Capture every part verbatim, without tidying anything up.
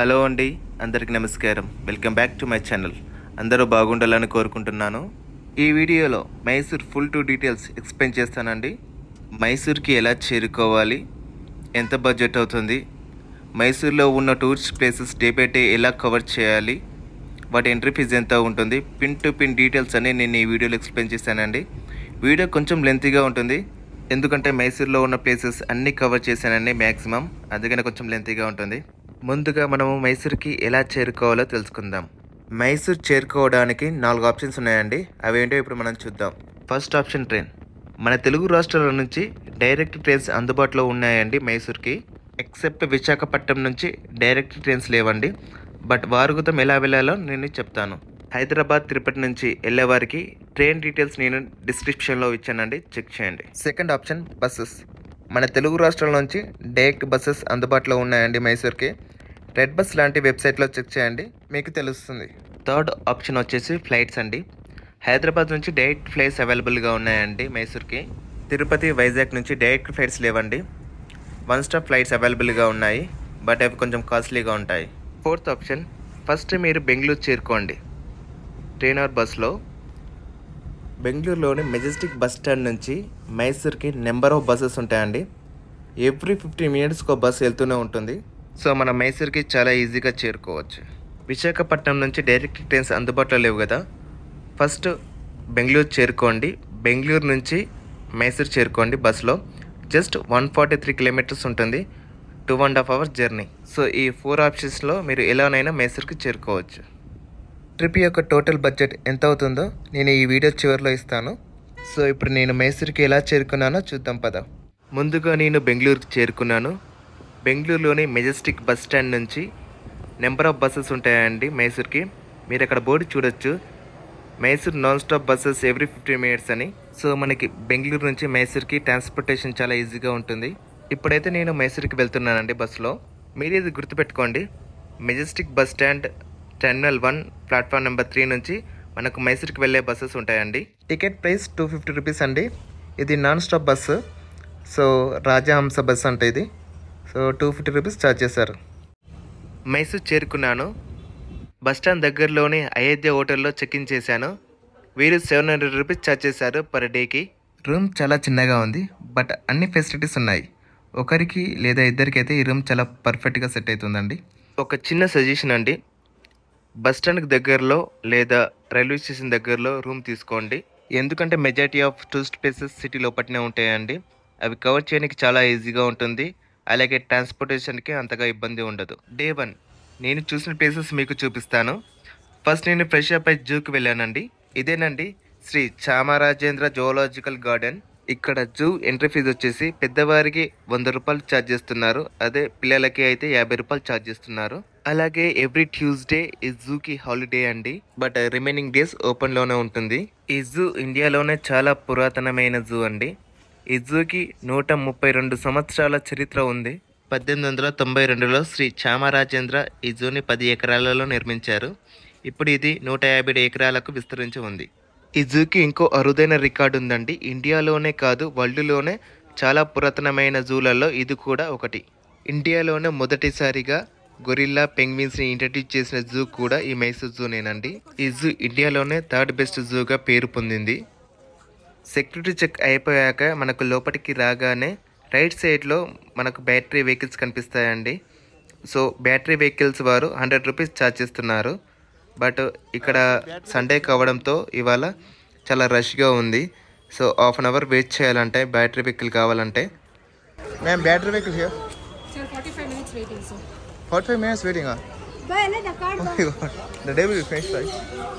Hello అండి, అందరికీ నమస్కారం. Welcome back to my channel. అందరూ బాగుండాలని కోరుకుంటున్నాను. ఈ వీడియోలో Mysore full to details explain చేస్తానండి. మైసూర్కి ఎలా చేరుకోవాలి, ఎంత బడ్జెట్ అవుతుంది, మైసూర్లో ఉన్న tourist places day by day ఎలా కవర్ చేయాలి, వాటి ఎంట్రీ ఫీజు ఎంత ఉంటుంది, పిన్ టు పిన్ డీటెయిల్స్ అని నేను ఈ వీడియోలో ఎక్స్ప్లెయిన్ చేశానండి. వీడియో కొంచెం లెంతీగా ఉంటుంది, ఎందుకంటే మైసూర్లో ఉన్న ప్లేసెస్ అన్నీ కవర్ చేశానండి మ్యాక్సిమం, అందుకనే కొంచెం లెంతీగా ఉంటుంది. ముందుగా మనము మైసూర్కి ఎలా చేరుకోవాలో తెలుసుకుందాం. మైసూర్ చేరుకోవడానికి నాలుగు ఆప్షన్స్ ఉన్నాయండి. అవేంటో ఇప్పుడు మనం చూద్దాం. First option train. మన తెలుగు రాష్ట్రాల నుంచి డైరెక్ట్ ట్రైన్స్ అందుబాటులో ఉన్నాయండి మైసూర్కి. ఎక్సెప్ట్ విశాఖపట్నం నుంచి డైరెక్ట్ ట్రైన్స్ లేవండి. బట్ వారుగుతం ఎలా వెళ్ళాలో నేను చెప్తాను. హైదరాబాద్, తిరుపతి నుంచి వెళ్ళే వారికి ట్రైన్ డీటెయిల్స్ నేను డిస్క్రిప్షన్లో ఇచ్చానండి, చెక్ చేయండి. Second option buses. మన తెలుగు రాష్ట్రాల నుంచి డైరెక్ట్ బస్సెస్ అందుబాటులో ఉన్నాయండి మైసూర్కి. రెడ్ బస్ లాంటి వెబ్సైట్లో చెక్ చేయండి, మీకు తెలుస్తుంది. థర్డ్ ఆప్షన్ వచ్చేసి ఫ్లైట్స్ అండి. హైదరాబాద్ నుంచి డైరెక్ట్ ఫ్లైట్స్ అవైలబుల్గా ఉన్నాయండి మైసూర్కి. తిరుపతి, వైజాగ్ నుంచి డైరెక్ట్ ఫ్లైట్స్ లేవండి. వన్ స్టాప్ ఫ్లైట్స్ అవైలబుల్గా ఉన్నాయి, బట్ అవి కొంచెం కాస్ట్లీగా ఉంటాయి. ఫోర్త్ ఆప్షన్, ఫస్ట్ మీరు బెంగళూరు చేరుకోండి ట్రైన్ ఆర్ బస్లో. బెంగళూరులోని మెజెస్టిక్ బస్ స్టాండ్ నుంచి మైసూర్కి నెంబర్ ఆఫ్ బస్సెస్ ఉంటాయండి. ఎవ్రీ ఫిఫ్టీన్ మినిట్స్కి ఒక బస్సు వెళ్తూనే ఉంటుంది. సో మనం మైసూర్కి చాలా ఈజీగా చేరుకోవచ్చు. విశాఖపట్నం నుంచి డైరెక్ట్ ట్రైన్స్ అందుబాటులో లేవు కదా, ఫస్ట్ బెంగళూరు చేరుకోండి. బెంగళూరు నుంచి మైసూర్ చేరుకోండి బస్సులో. Just one forty three kilometres ఉంటుంది, two and half hours journey. So ఈ ఫోర్ ఆప్షన్స్లో మీరు ఎలానైనా మైసూర్కి చేరుకోవచ్చు. ట్రిప్ యొక్క టోటల్ బడ్జెట్ ఎంత అవుతుందో నేను ఈ వీడియో చివరిలో ఇస్తాను. సో ఇప్పుడు నేను మైసూర్కి ఎలా చేరుకున్నానో చూద్దాం పద. ముందుగా నేను బెంగళూరుకి చేరుకున్నాను. బెంగళూరులోని మెజెస్టిక్ బస్ స్టాండ్ నుంచి నెంబర్ ఆఫ్ బస్సెస్ ఉంటాయండి మైసూర్కి. మీరు అక్కడ బోర్డు చూడొచ్చు, Mysore non stop buses every fifteen minutes అని. సో మనకి బెంగళూరు నుంచి మైసూర్కి ట్రాన్స్పోర్టేషన్ చాలా ఈజీగా ఉంటుంది. ఇప్పుడైతే నేను మైసూర్కి వెళ్తున్నానండి బస్సులో. మీరు ఇది గుర్తుపెట్టుకోండి, Majestic bus stand terminal one platform number three నుంచి మనకు మైసూర్కి వెళ్ళే బస్సెస్ ఉంటాయండి. Ticket price two fifty rupees అండి. ఇది non stop bus, so Rajahamsa bus అంటే ఇది. So two fifty rupees charge చేశారు. మైసూర్ చేరుకున్నాను. బస్ స్టాండ్ దగ్గరలోని అయోధ్య హోటల్లో చెక్ ఇన్ చేశాను. వీరు సెవెన్ హండ్రెడ్ రూపీస్ ఛార్జ్ చేశారు పర్ డేకి. రూమ్ చాలా చిన్నగా ఉంది, బట్ అన్ని ఫెసిలిటీస్ ఉన్నాయి. ఒకరికి లేదా ఇద్దరికి అయితే ఈ రూమ్ చాలా పర్ఫెక్ట్గా సెట్ అవుతుందండి. ఒక చిన్న సజెషన్ అండి, బస్ స్టాండ్కి దగ్గరలో లేదా రైల్వే స్టేషన్ దగ్గరలో రూమ్ తీసుకోండి. ఎందుకంటే majority of tourist places city లోపలనే ఉంటాయండి. అవి కవర్ చేయడానికి చాలా ఈజీగా ఉంటుంది. అలాగే ట్రాన్స్పోర్టేషన్కి అంతగా ఇబ్బంది ఉండదు. డే వన్ నేను చూసిన ప్లేసెస్ మీకు చూపిస్తాను. ఫస్ట్ నేను ఫ్రెష్ అప్ అయి జూకి వెళ్ళానండి. ఇదేనండి శ్రీ చామరాజేంద్ర జువాలజికల్ గార్డెన్. ఇక్కడ జూ ఎంట్రీ ఫీజు వచ్చేసి పెద్దవారికి వంద రూపాయలు ఛార్జ్ చేస్తున్నారు, అదే పిల్లలకి అయితే యాభై రూపాయలు ఛార్జ్ చేస్తున్నారు. అలాగే ఎవ్రీ ట్యూస్డే ఈ జూకి హాలిడే అండి, బట్ రిమైనింగ్ డేస్ ఓపెన్లోనే ఉంటుంది. ఈ జూ ఇండియాలోనే చాలా పురాతనమైన జూ అండి. ఈ జూకి నూట ముప్పై రెండు సంవత్సరాల చరిత్ర ఉంది. పద్దెనిమిది వందల తొంభై రెండులో శ్రీ చామరాజేంద్ర ఈ జూని పది ఎకరాలలో నిర్మించారు. ఇప్పుడు ఇది నూట యాభై ఎకరాలకు విస్తరించి ఉంది. ఈ జూకి ఇంకో అరుదైన రికార్డు ఉందండి. ఇండియాలోనే కాదు, వరల్డ్లోనే చాలా పురాతనమైన జూలలో ఇది కూడా ఒకటి. ఇండియాలోనే మొదటిసారిగా గొరిల్లా పెంగ్విన్స్ని ఇంట్రడ్యూస్ చేసిన జూ కూడా ఈ మైసూర్ జూనేనండి. ఈ జూ ఇండియాలోనే థర్డ్ బెస్ట్ జూగా పేరు పొందింది. సెక్యూరిటీ చెక్ అయిపోయాక మనకు లోపలికి రాగానే రైట్ సైడ్లో మనకు బ్యాటరీ వెహికల్స్ కనిపిస్తాయండి. సో బ్యాటరీ వెహికల్స్ వారు హండ్రెడ్ రూపీస్ ఛార్జ్ చేస్తున్నారు. బట్ ఇక్కడ సండే కావడంతో ఇవాళ చాలా రష్గా ఉంది. So half an hour wait చేయాలంటే బ్యాటరీ వెహికల్ కావాలంటే. Ma'am battery vehicle here sir forty-five minutes waiting sir forty-five minutes waiting ah buy the card oh my god the day will be finished right.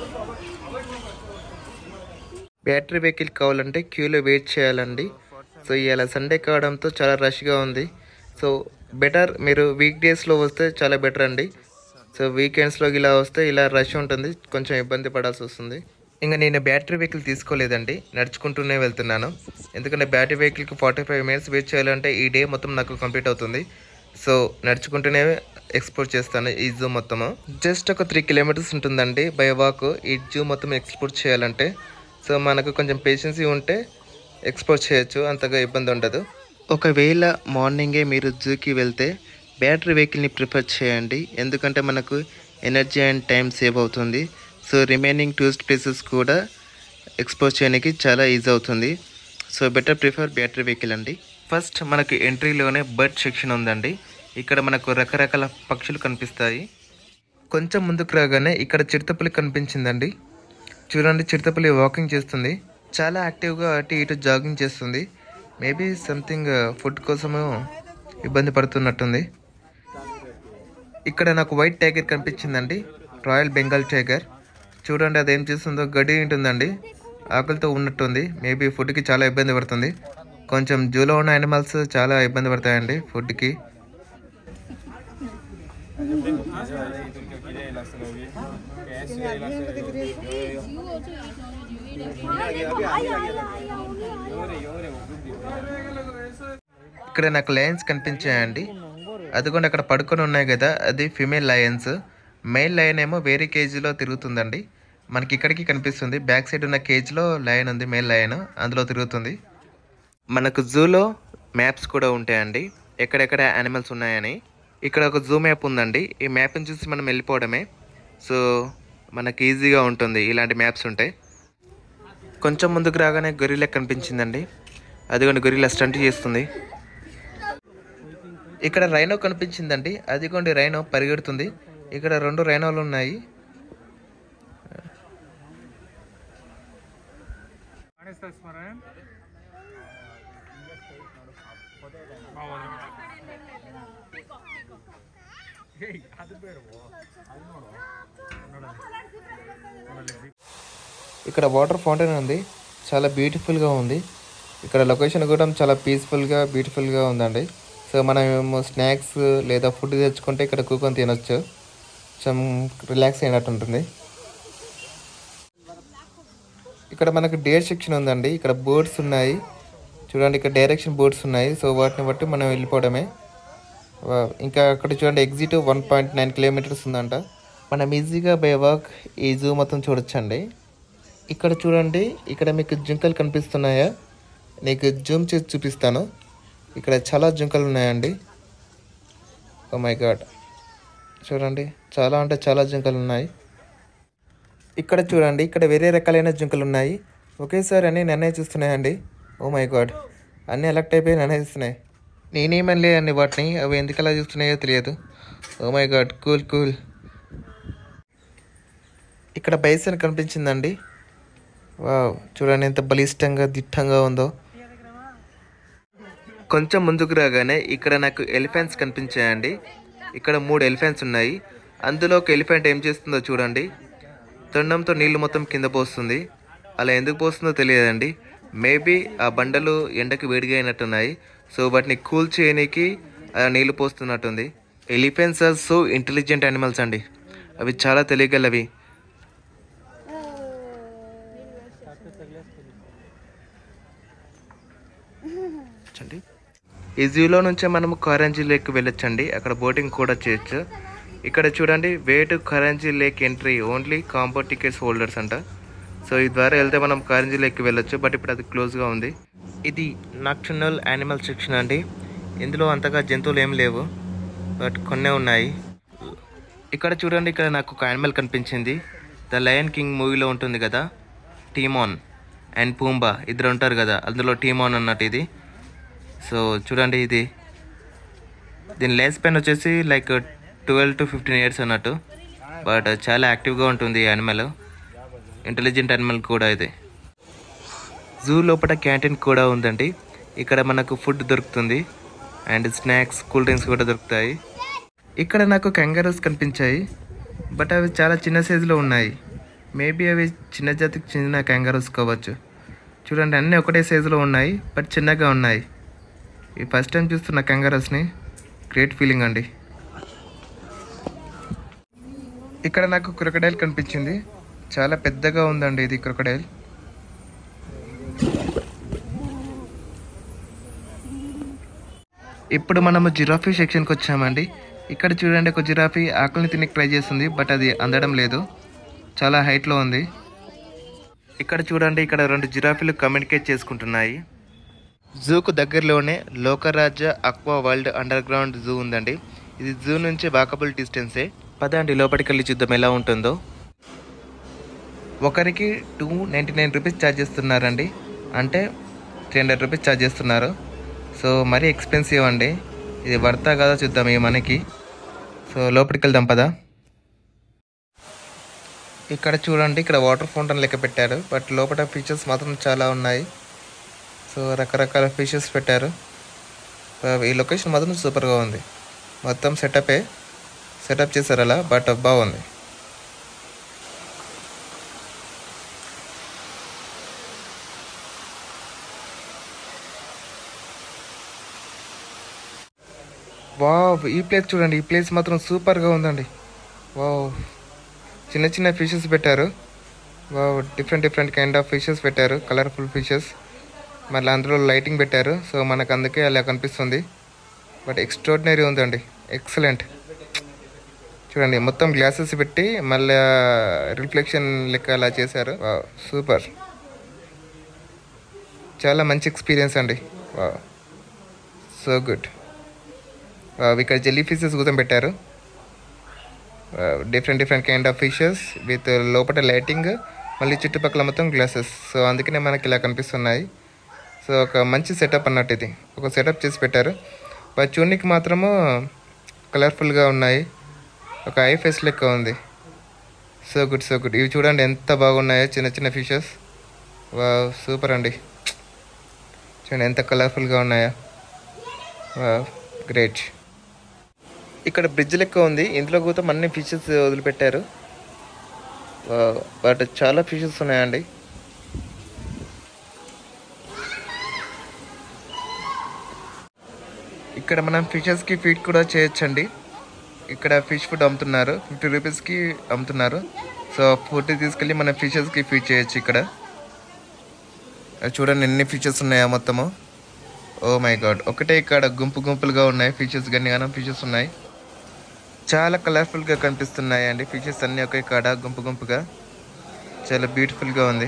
Battery vehicle కావాలంటే క్యూలో wait చేయాలండి. So ఇవాళ Sunday కావడంతో చాలా రష్గా ఉంది. So better మీరు week డేస్లో వస్తే చాలా బెటర్ అండి. సో వీకెండ్స్లో ఇలా వస్తే ఇలా రష్ ఉంటుంది, కొంచెం ఇబ్బంది పడాల్సి వస్తుంది. ఇంకా నేను బ్యాటరీ వెహికల్ తీసుకోలేదండి, నడుచుకుంటూనే వెళ్తున్నాను. ఎందుకంటే బ్యాటరీ వెహికల్కి ఫార్టీ ఫైవ్ మినిట్స్ వెయిట్ చేయాలంటే ఈ డే మొత్తం నాకు కంప్లీట్ అవుతుంది. సో నడుచుకుంటూనే ఎక్స్ప్లోర్ చేస్తాను ఈ జూ మొత్తము. జస్ట్ ఒక త్రీ కిలోమీటర్స్ ఉంటుందండి బై వాక్ ఈ జూ మొత్తం ఎక్స్ప్లోర్ చేయాలంటే. సో మనకు కొంచెం పేషెన్సీ ఉంటే ఎక్స్ప్లోర్ చేయొచ్చు, అంతగా ఇబ్బంది ఉండదు. ఒకవేళ మార్నింగే మీరు జూకి వెళ్తే బ్యాటరీ వెహికల్ని ప్రిఫర్ చేయండి, ఎందుకంటే మనకు ఎనర్జీ అండ్ టైం సేవ్ అవుతుంది. సో రిమైనింగ్ టూరిస్ట్ ప్లేసెస్ కూడా ఎక్స్ప్లోర్ చేయడానికి చాలా ఈజీ అవుతుంది. So better prefer battery vehicle అండి. ఫస్ట్ మనకు ఎంట్రీలోనే బర్డ్ సెక్షన్ ఉందండి. ఇక్కడ మనకు రకరకాల పక్షులు కనిపిస్తాయి. కొంచెం ముందుకు రాగానే ఇక్కడ చిరుతపులి కనిపించిందండి. చూడండి, చిరుతపులి వాకింగ్ చేస్తుంది. చాలా యాక్టివ్గా అటు ఇటు జాగింగ్ చేస్తుంది. మేబీ సంథింగ్ ఫుడ్ కోసము ఇబ్బంది పడుతున్నట్టుంది. ఇక్కడ నాకు వైట్ టైగర్ కనిపించిందండి, రాయల్ బెంగాల్ టైగర్. చూడండి అది ఏం చేస్తుందో, గడ్డి ఉంటుందండి, ఆకలితో ఉన్నట్టుంది. మేబీ ఫుడ్కి చాలా ఇబ్బంది పడుతుంది. కొంచెం జూలో ఉన్న యానిమల్స్ చాలా ఇబ్బంది పడతాయండి ఫుడ్కి. ఇక్కడ నాకు లయన్స్ కనిపించాయండి. అదిగోండి అక్కడ పడుకొని ఉన్నాయి కదా, అది ఫిమేల్ లయన్స్. మెయిల్ లయన్ ఏమో వేరే కేజీలో తిరుగుతుందండి. మనకి ఇక్కడికి కనిపిస్తుంది. బ్యాక్ సైడ్ ఉన్న కేజ్లో లయన్ ఉంది, మెయిల్ లయన్, అందులో తిరుగుతుంది. మనకు జూలో మ్యాప్స్ కూడా ఉంటాయండి, ఎక్కడెక్కడ యానిమల్స్ ఉన్నాయని. ఇక్కడ ఒక జూ మ్యాప్ ఉందండి. ఈ మ్యాప్ని చూసి మనం వెళ్ళిపోవడమే. సో మనకి ఈజీగా ఉంటుంది ఇలాంటి మ్యాప్స్ ఉంటాయి. కొంచెం ముందుకు రాగానే గొరిల్లా కనిపించిందండి. అదిగోండి గొరిల్లా స్టంట్ చేస్తుంది. ఇక్కడ రైనో కనిపించిందండి. అదిగోండి రైనో పరిగెడుతుంది. ఇక్కడ రెండు రైనోలు ఉన్నాయి. ఇక్కడ వాటర్ ఫౌంటైన్ ఉంది, చాలా బ్యూటిఫుల్గా ఉంది. ఇక్కడ లొకేషన్ కూడా చాలా పీస్ఫుల్గా బ్యూటిఫుల్గా ఉందండి. సో మనం స్నాక్స్ లేదా ఫుడ్ తెచ్చుకుంటే ఇక్కడ కూకొని తినొచ్చు, కొంచెం రిలాక్స్ అయినట్టు ఉంటుంది. ఇక్కడ మనకు డేర్ సెక్షన్ ఉందండి. ఇక్కడ బోర్డ్స్ ఉన్నాయి చూడండి, ఇక్కడ డైరెక్షన్ బోర్డ్స్ ఉన్నాయి. సో వాటిని బట్టి మనం వెళ్ళిపోవడమే. ఇంకా అక్కడ చూడండి exit one point nine kilometres ఉందంట. మనం ఈజీగా బై వాక్ ఈ జూ మొత్తం చూడొచ్చండి. ఇక్కడ చూడండి, ఇక్కడ మీకు జింకలు కనిపిస్తున్నాయా? నీకు జూమ్ చేసి చూపిస్తాను. ఇక్కడ చాలా జింకలు ఉన్నాయండి. ఓ మై గాడ్, చూడండి చాలా అంటే చాలా జింకలు ఉన్నాయి. ఇక్కడ చూడండి, ఇక్కడ వేరే రకాలైన జింకలు ఉన్నాయి. ఒకేసారి అన్నీ నన్నే చూస్తున్నాయండి. ఓ మై గాడ్, అన్నీ ఎలక్ట్ అయిపోయి నన్నే చూస్తున్నాయి. నేనేమని లేదండి వాటిని, అవి ఎందుకు అలా చూస్తున్నాయో తెలియదు. Oh my god, cool cool. ఇక్కడ బైసన్ కనిపించిందండి. వావ్, చూడండి ఎంత బలిష్టంగా దిట్టంగా ఉందో. కొంచెం ముందుకు రాగానే ఇక్కడ నాకు ఎలిఫెంట్స్ కనిపించాయండి. ఇక్కడ మూడు ఎలిఫెంట్స్ ఉన్నాయి. అందులో ఒక ఎలిఫెంట్ ఏం చేస్తుందో చూడండి, తొండంతో నీళ్లు మొత్తం కింద పోస్తుంది. అలా ఎందుకు పోస్తుందో తెలియదండి. మేబీ ఆ బండలు ఎండకు వేడిగా అయినట్టున్నాయి. సో వాటిని కూల్ చేయడానికి నీళ్లు పోస్తున్నట్టుంది. Elephants are so intelligent animals అండి. అవి చాలా తెలియగలవి. ఈ జూలో నుంచే మనము కారంజీ లేక్ వెళ్ళొచ్చండి. అక్కడ బోటింగ్ కూడా చేయొచ్చు. ఇక్కడ చూడండి, way to Karanji lake entry only combo tickets holders అంట. సో ఈ ద్వారా వెళ్తే మనం కారంజీ లేక్కి వెళ్ళొచ్చు. బట్ ఇప్పుడు అది క్లోజ్గా ఉంది. ఇది నాక్టర్నల్ యానిమల్ సెక్షన్ అండి. ఇందులో అంతగా జంతువులు ఏం లేవు, బట్ కొన్నే ఉన్నాయి. ఇక్కడ చూడండి, ఇక్కడ నాకు ఒక యానిమల్ కనిపించింది. ద లయన్ కింగ్ మూవీలో ఉంటుంది కదా, టీమాన్ అండ్ పూంబా ఇద్దరు ఉంటారు కదా, అందులో టీమాన్ అన్నట్టు ఇది. సో చూడండి, ఇది దీని లైఫ్ స్పాన్ వచ్చేసి like twelve to fifteen years అన్నట్టు. బట్ చాలా యాక్టివ్గా ఉంటుంది ఈ యానిమల్, ఇంటెలిజెంట్ యానిమల్ కూడా ఇది. జూ లోపల క్యాంటీన్ కూడా ఉందండి. ఇక్కడ మనకు ఫుడ్ దొరుకుతుంది అండ్ స్నాక్స్, కూల్ డ్రింక్స్ కూడా దొరుకుతాయి. ఇక్కడ నాకు కంగారూస్ కనిపించాయి, బట్ అవి చాలా చిన్న సైజులో ఉన్నాయి. మేబీ అవి చిన్న జాతికి చెందిన కంగారూస్ కావచ్చు. చూడండి, అన్నీ ఒకటే సైజులో ఉన్నాయి, బట్ చిన్నగా ఉన్నాయి. ఈ ఫస్ట్ టైం చూస్తున్న కంగారూస్ని, గ్రేట్ ఫీలింగ్ అండి. ఇక్కడ నాకు క్రొకడైల్ కనిపించింది. చాలా పెద్దగా ఉందండి ఇది క్రొకడైల్. ఇప్పుడు మనము జిరాఫీ సెక్షన్కి వచ్చామండి. ఇక్కడ చూడండి, ఒక జిరాఫీ ఆకుల్ని తిని ట్రై చేస్తుంది, బట్ అది అందడం లేదు, చాలా హైట్లో ఉంది. ఇక్కడ చూడండి, ఇక్కడ రెండు జిరాఫీలు కమ్యూనికేట్ చేసుకుంటున్నాయి. జూకు దగ్గరలోనే Lokarajya aqua world underground zoo ఉందండి. ఇది జూ నుంచి వాకబుల్ డిస్టెన్సే. పదండి లోపలికి వెళ్ళి చూద్దాం ఎలా ఉంటుందో. ఒకరికి two ninety nine rupees charge చేస్తున్నారండి, అంటే త్రీ హండ్రెడ్ రూపీస్ ఛార్జ్ చేస్తున్నారు. సో మరీ ఎక్స్పెన్సివ్ అండి. ఇది వర్తా కదా చూద్దాం ఈ మనకి. సో లోపలికి వెళ్దాం పదా. ఇక్కడ చూడండి, ఇక్కడ వాటర్ ఫౌంటైన్ లెక్క పెట్టారు, బట్ లోపల ఫిషెస్ మాత్రం చాలా ఉన్నాయి. సో రకరకాల ఫిషెస్ పెట్టారు. ఈ లొకేషన్ మాత్రం సూపర్గా ఉంది. మొత్తం సెటపే సెటప్ చేశారు అలా, బట్ బాగుంది. వావ్, ఈ ప్లేస్ చూడండి, ఈ ప్లేస్ మాత్రం సూపర్గా ఉందండి. వావ్, చిన్న చిన్న ఫిషెస్ పెట్టారు. Wow, different different kind of fishes పెట్టారు, కలర్ఫుల్ ఫిషెస్. మళ్ళీ అందులో లైటింగ్ పెట్టారు, సో మనకు అందుకే అలా కనిపిస్తుంది. బట్ ఎక్స్ట్రాడినరీ ఉందండి, ఎక్సలెంట్. చూడండి మొత్తం గ్లాసెస్ పెట్టి మళ్ళీ రిఫ్లెక్షన్ లెక్క అలా చేశారు. వావ్, సూపర్, చాలా మంచి ఎక్స్పీరియన్స్ అండి. Wow, so good. ఇక్కడ జెల్లీ ఫిషెస్ కూడా పెట్టారు. Different different kind of fishes with లోపల లైటింగ్, మళ్ళీ చుట్టుపక్కల మొత్తం గ్లాసెస్. సో అందుకనే మనకి ఇలా కనిపిస్తున్నాయి. సో ఒక మంచి సెటప్ అన్నట్టు, ఇది ఒక సెటప్ చేసి పెట్టారు. బట్ చూడడానికి మాత్రము కలర్ఫుల్గా ఉన్నాయి, ఒక ఐ ఫేస్ లెక్క ఉంది. So good, so good. ఇవి చూడండి ఎంత బాగున్నాయో, చిన్న చిన్న ఫిషెస్. వావ్, సూపర్ అండి. చూడండి ఎంత కలర్ఫుల్గా ఉన్నాయో. Wow, great. ఇక్కడ బ్రిడ్జ్ లెక్క ఉంది, ఇందులో కూడా అన్ని ఫిషెస్ వదిలిపెట్టారు. బట్ చాలా ఫిషెస్ ఉన్నాయండి. ఇక్కడ మనం ఫిషెస్కి ఫీడ్ కూడా చేయొచ్చండి. ఇక్కడ ఫిష్ ఫుడ్ అమ్ముతున్నారు, ఫిఫ్టీ రూపీస్కి అమ్ముతున్నారు. సో ఫుడ్ తీసుకెళ్ళి మనం ఫిషెస్కి ఫీడ్ చేయొచ్చు. ఇక్కడ చూడండి ఎన్ని ఫిషెస్ ఉన్నాయో మొత్తము. ఓ మై గాడ్, ఒకటే ఇక్కడ గుంపు గుంపులుగా ఉన్నాయి ఫిషెస్, గన్నిగానం ఫిషెస్ ఉన్నాయి. చాలా కలర్ఫుల్గా కనిపిస్తున్నాయి అండి ఫిషెస్ అన్నీ ఒకే కాడ గుంపు గుంపుగా. చాలా బ్యూటిఫుల్గా ఉంది.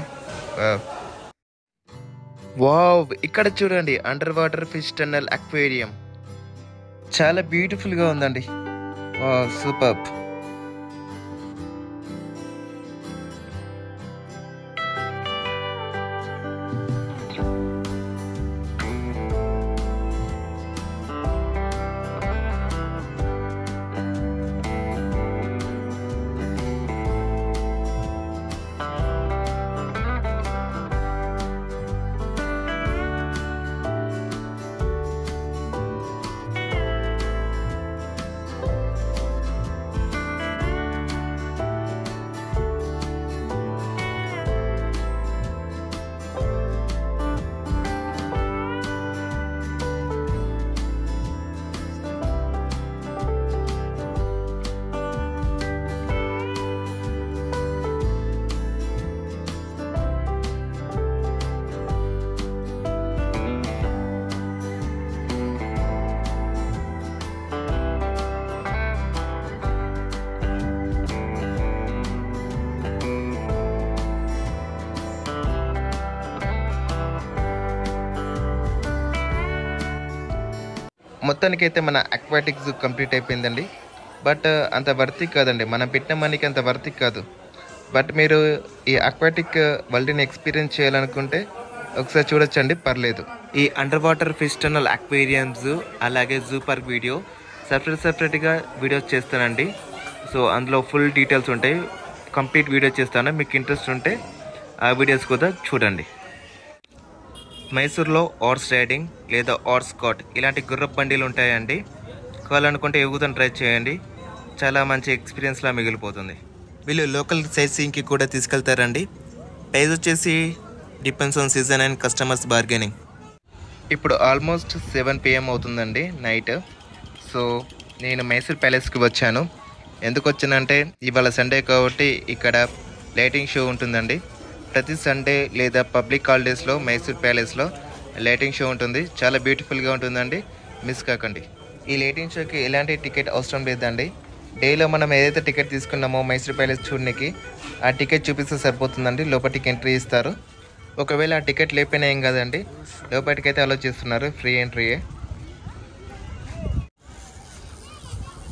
వావ్, ఇక్కడ చూడండి under water fish tunnel aquarium. చాలా బ్యూటిఫుల్గా ఉందండి. Wow, super. మొత్తానికైతే మన అక్వాటిక్ జూ కంప్లీట్ అయిపోయిందండి. బట్ అంత వర్తి కాదండి, మనం పెట్టిన మనీకి అంత వర్తి కాదు. బట్ మీరు ఈ అక్వాటిక్ వరల్డ్ని ఎక్స్పీరియన్స్ చేయాలనుకుంటే ఒకసారి చూడొచ్చండి, పర్లేదు. ఈ under water fish tunnel aquarium zoo అలాగే జూ పార్క్ వీడియో సపరేట్ సపరేట్గా వీడియోస్ చేస్తానండి. సో అందులో ఫుల్ డీటెయిల్స్ ఉంటాయి, కంప్లీట్ వీడియో చేస్తాను. మీకు ఇంట్రెస్ట్ ఉంటే ఆ వీడియోస్ కూడా చూడండి. మైసూర్లో హార్స్ రైడింగ్ లేదా హార్స్ కార్ట్ ఇలాంటి గుర్రపు బండిలు ఉంటాయండి. కావాలనుకుంటే ఎగుతాను ట్రై చేయండి, చాలా మంచి ఎక్స్పీరియన్స్లా మిగిలిపోతుంది. వీళ్ళు లోకల్ సైట్ సీయింగ్కి కూడా తీసుకెళ్తారండి. ప్రైస్ వచ్చేసి depends on season and customers bargaining. ఇప్పుడు ఆల్మోస్ట్ సెవెన్ పిఎం అవుతుందండి నైట్. సో నేను మైసూర్ ప్యాలెస్కి వచ్చాను. ఎందుకు వచ్చానంటే ఇవాళ సండే కాబట్టి ఇక్కడ లైటింగ్ షో ఉంటుందండి. ప్రతి సండే లేదా పబ్లిక్ హాలిడేస్లో మైసూర్ ప్యాలెస్లో లైటింగ్ షో ఉంటుంది. చాలా బ్యూటిఫుల్గా ఉంటుందండి, మిస్ కాకండి. ఈ లైటింగ్ షోకి ఎలాంటి టికెట్ అవసరం లేదండి. డేలో మనం ఏదైతే టికెట్ తీసుకున్నామో మైసూర్ ప్యాలెస్ చూడడానికి ఆ టికెట్ చూపిస్తే సరిపోతుందండి. లోపలికి ఎంట్రీ ఇస్తారు. ఒకవేళ ఆ టికెట్ లేకపోయినా ఏం కాదండి, లోపలికైతే అలో చేస్తున్నారు, ఫ్రీ ఎంట్రీయే.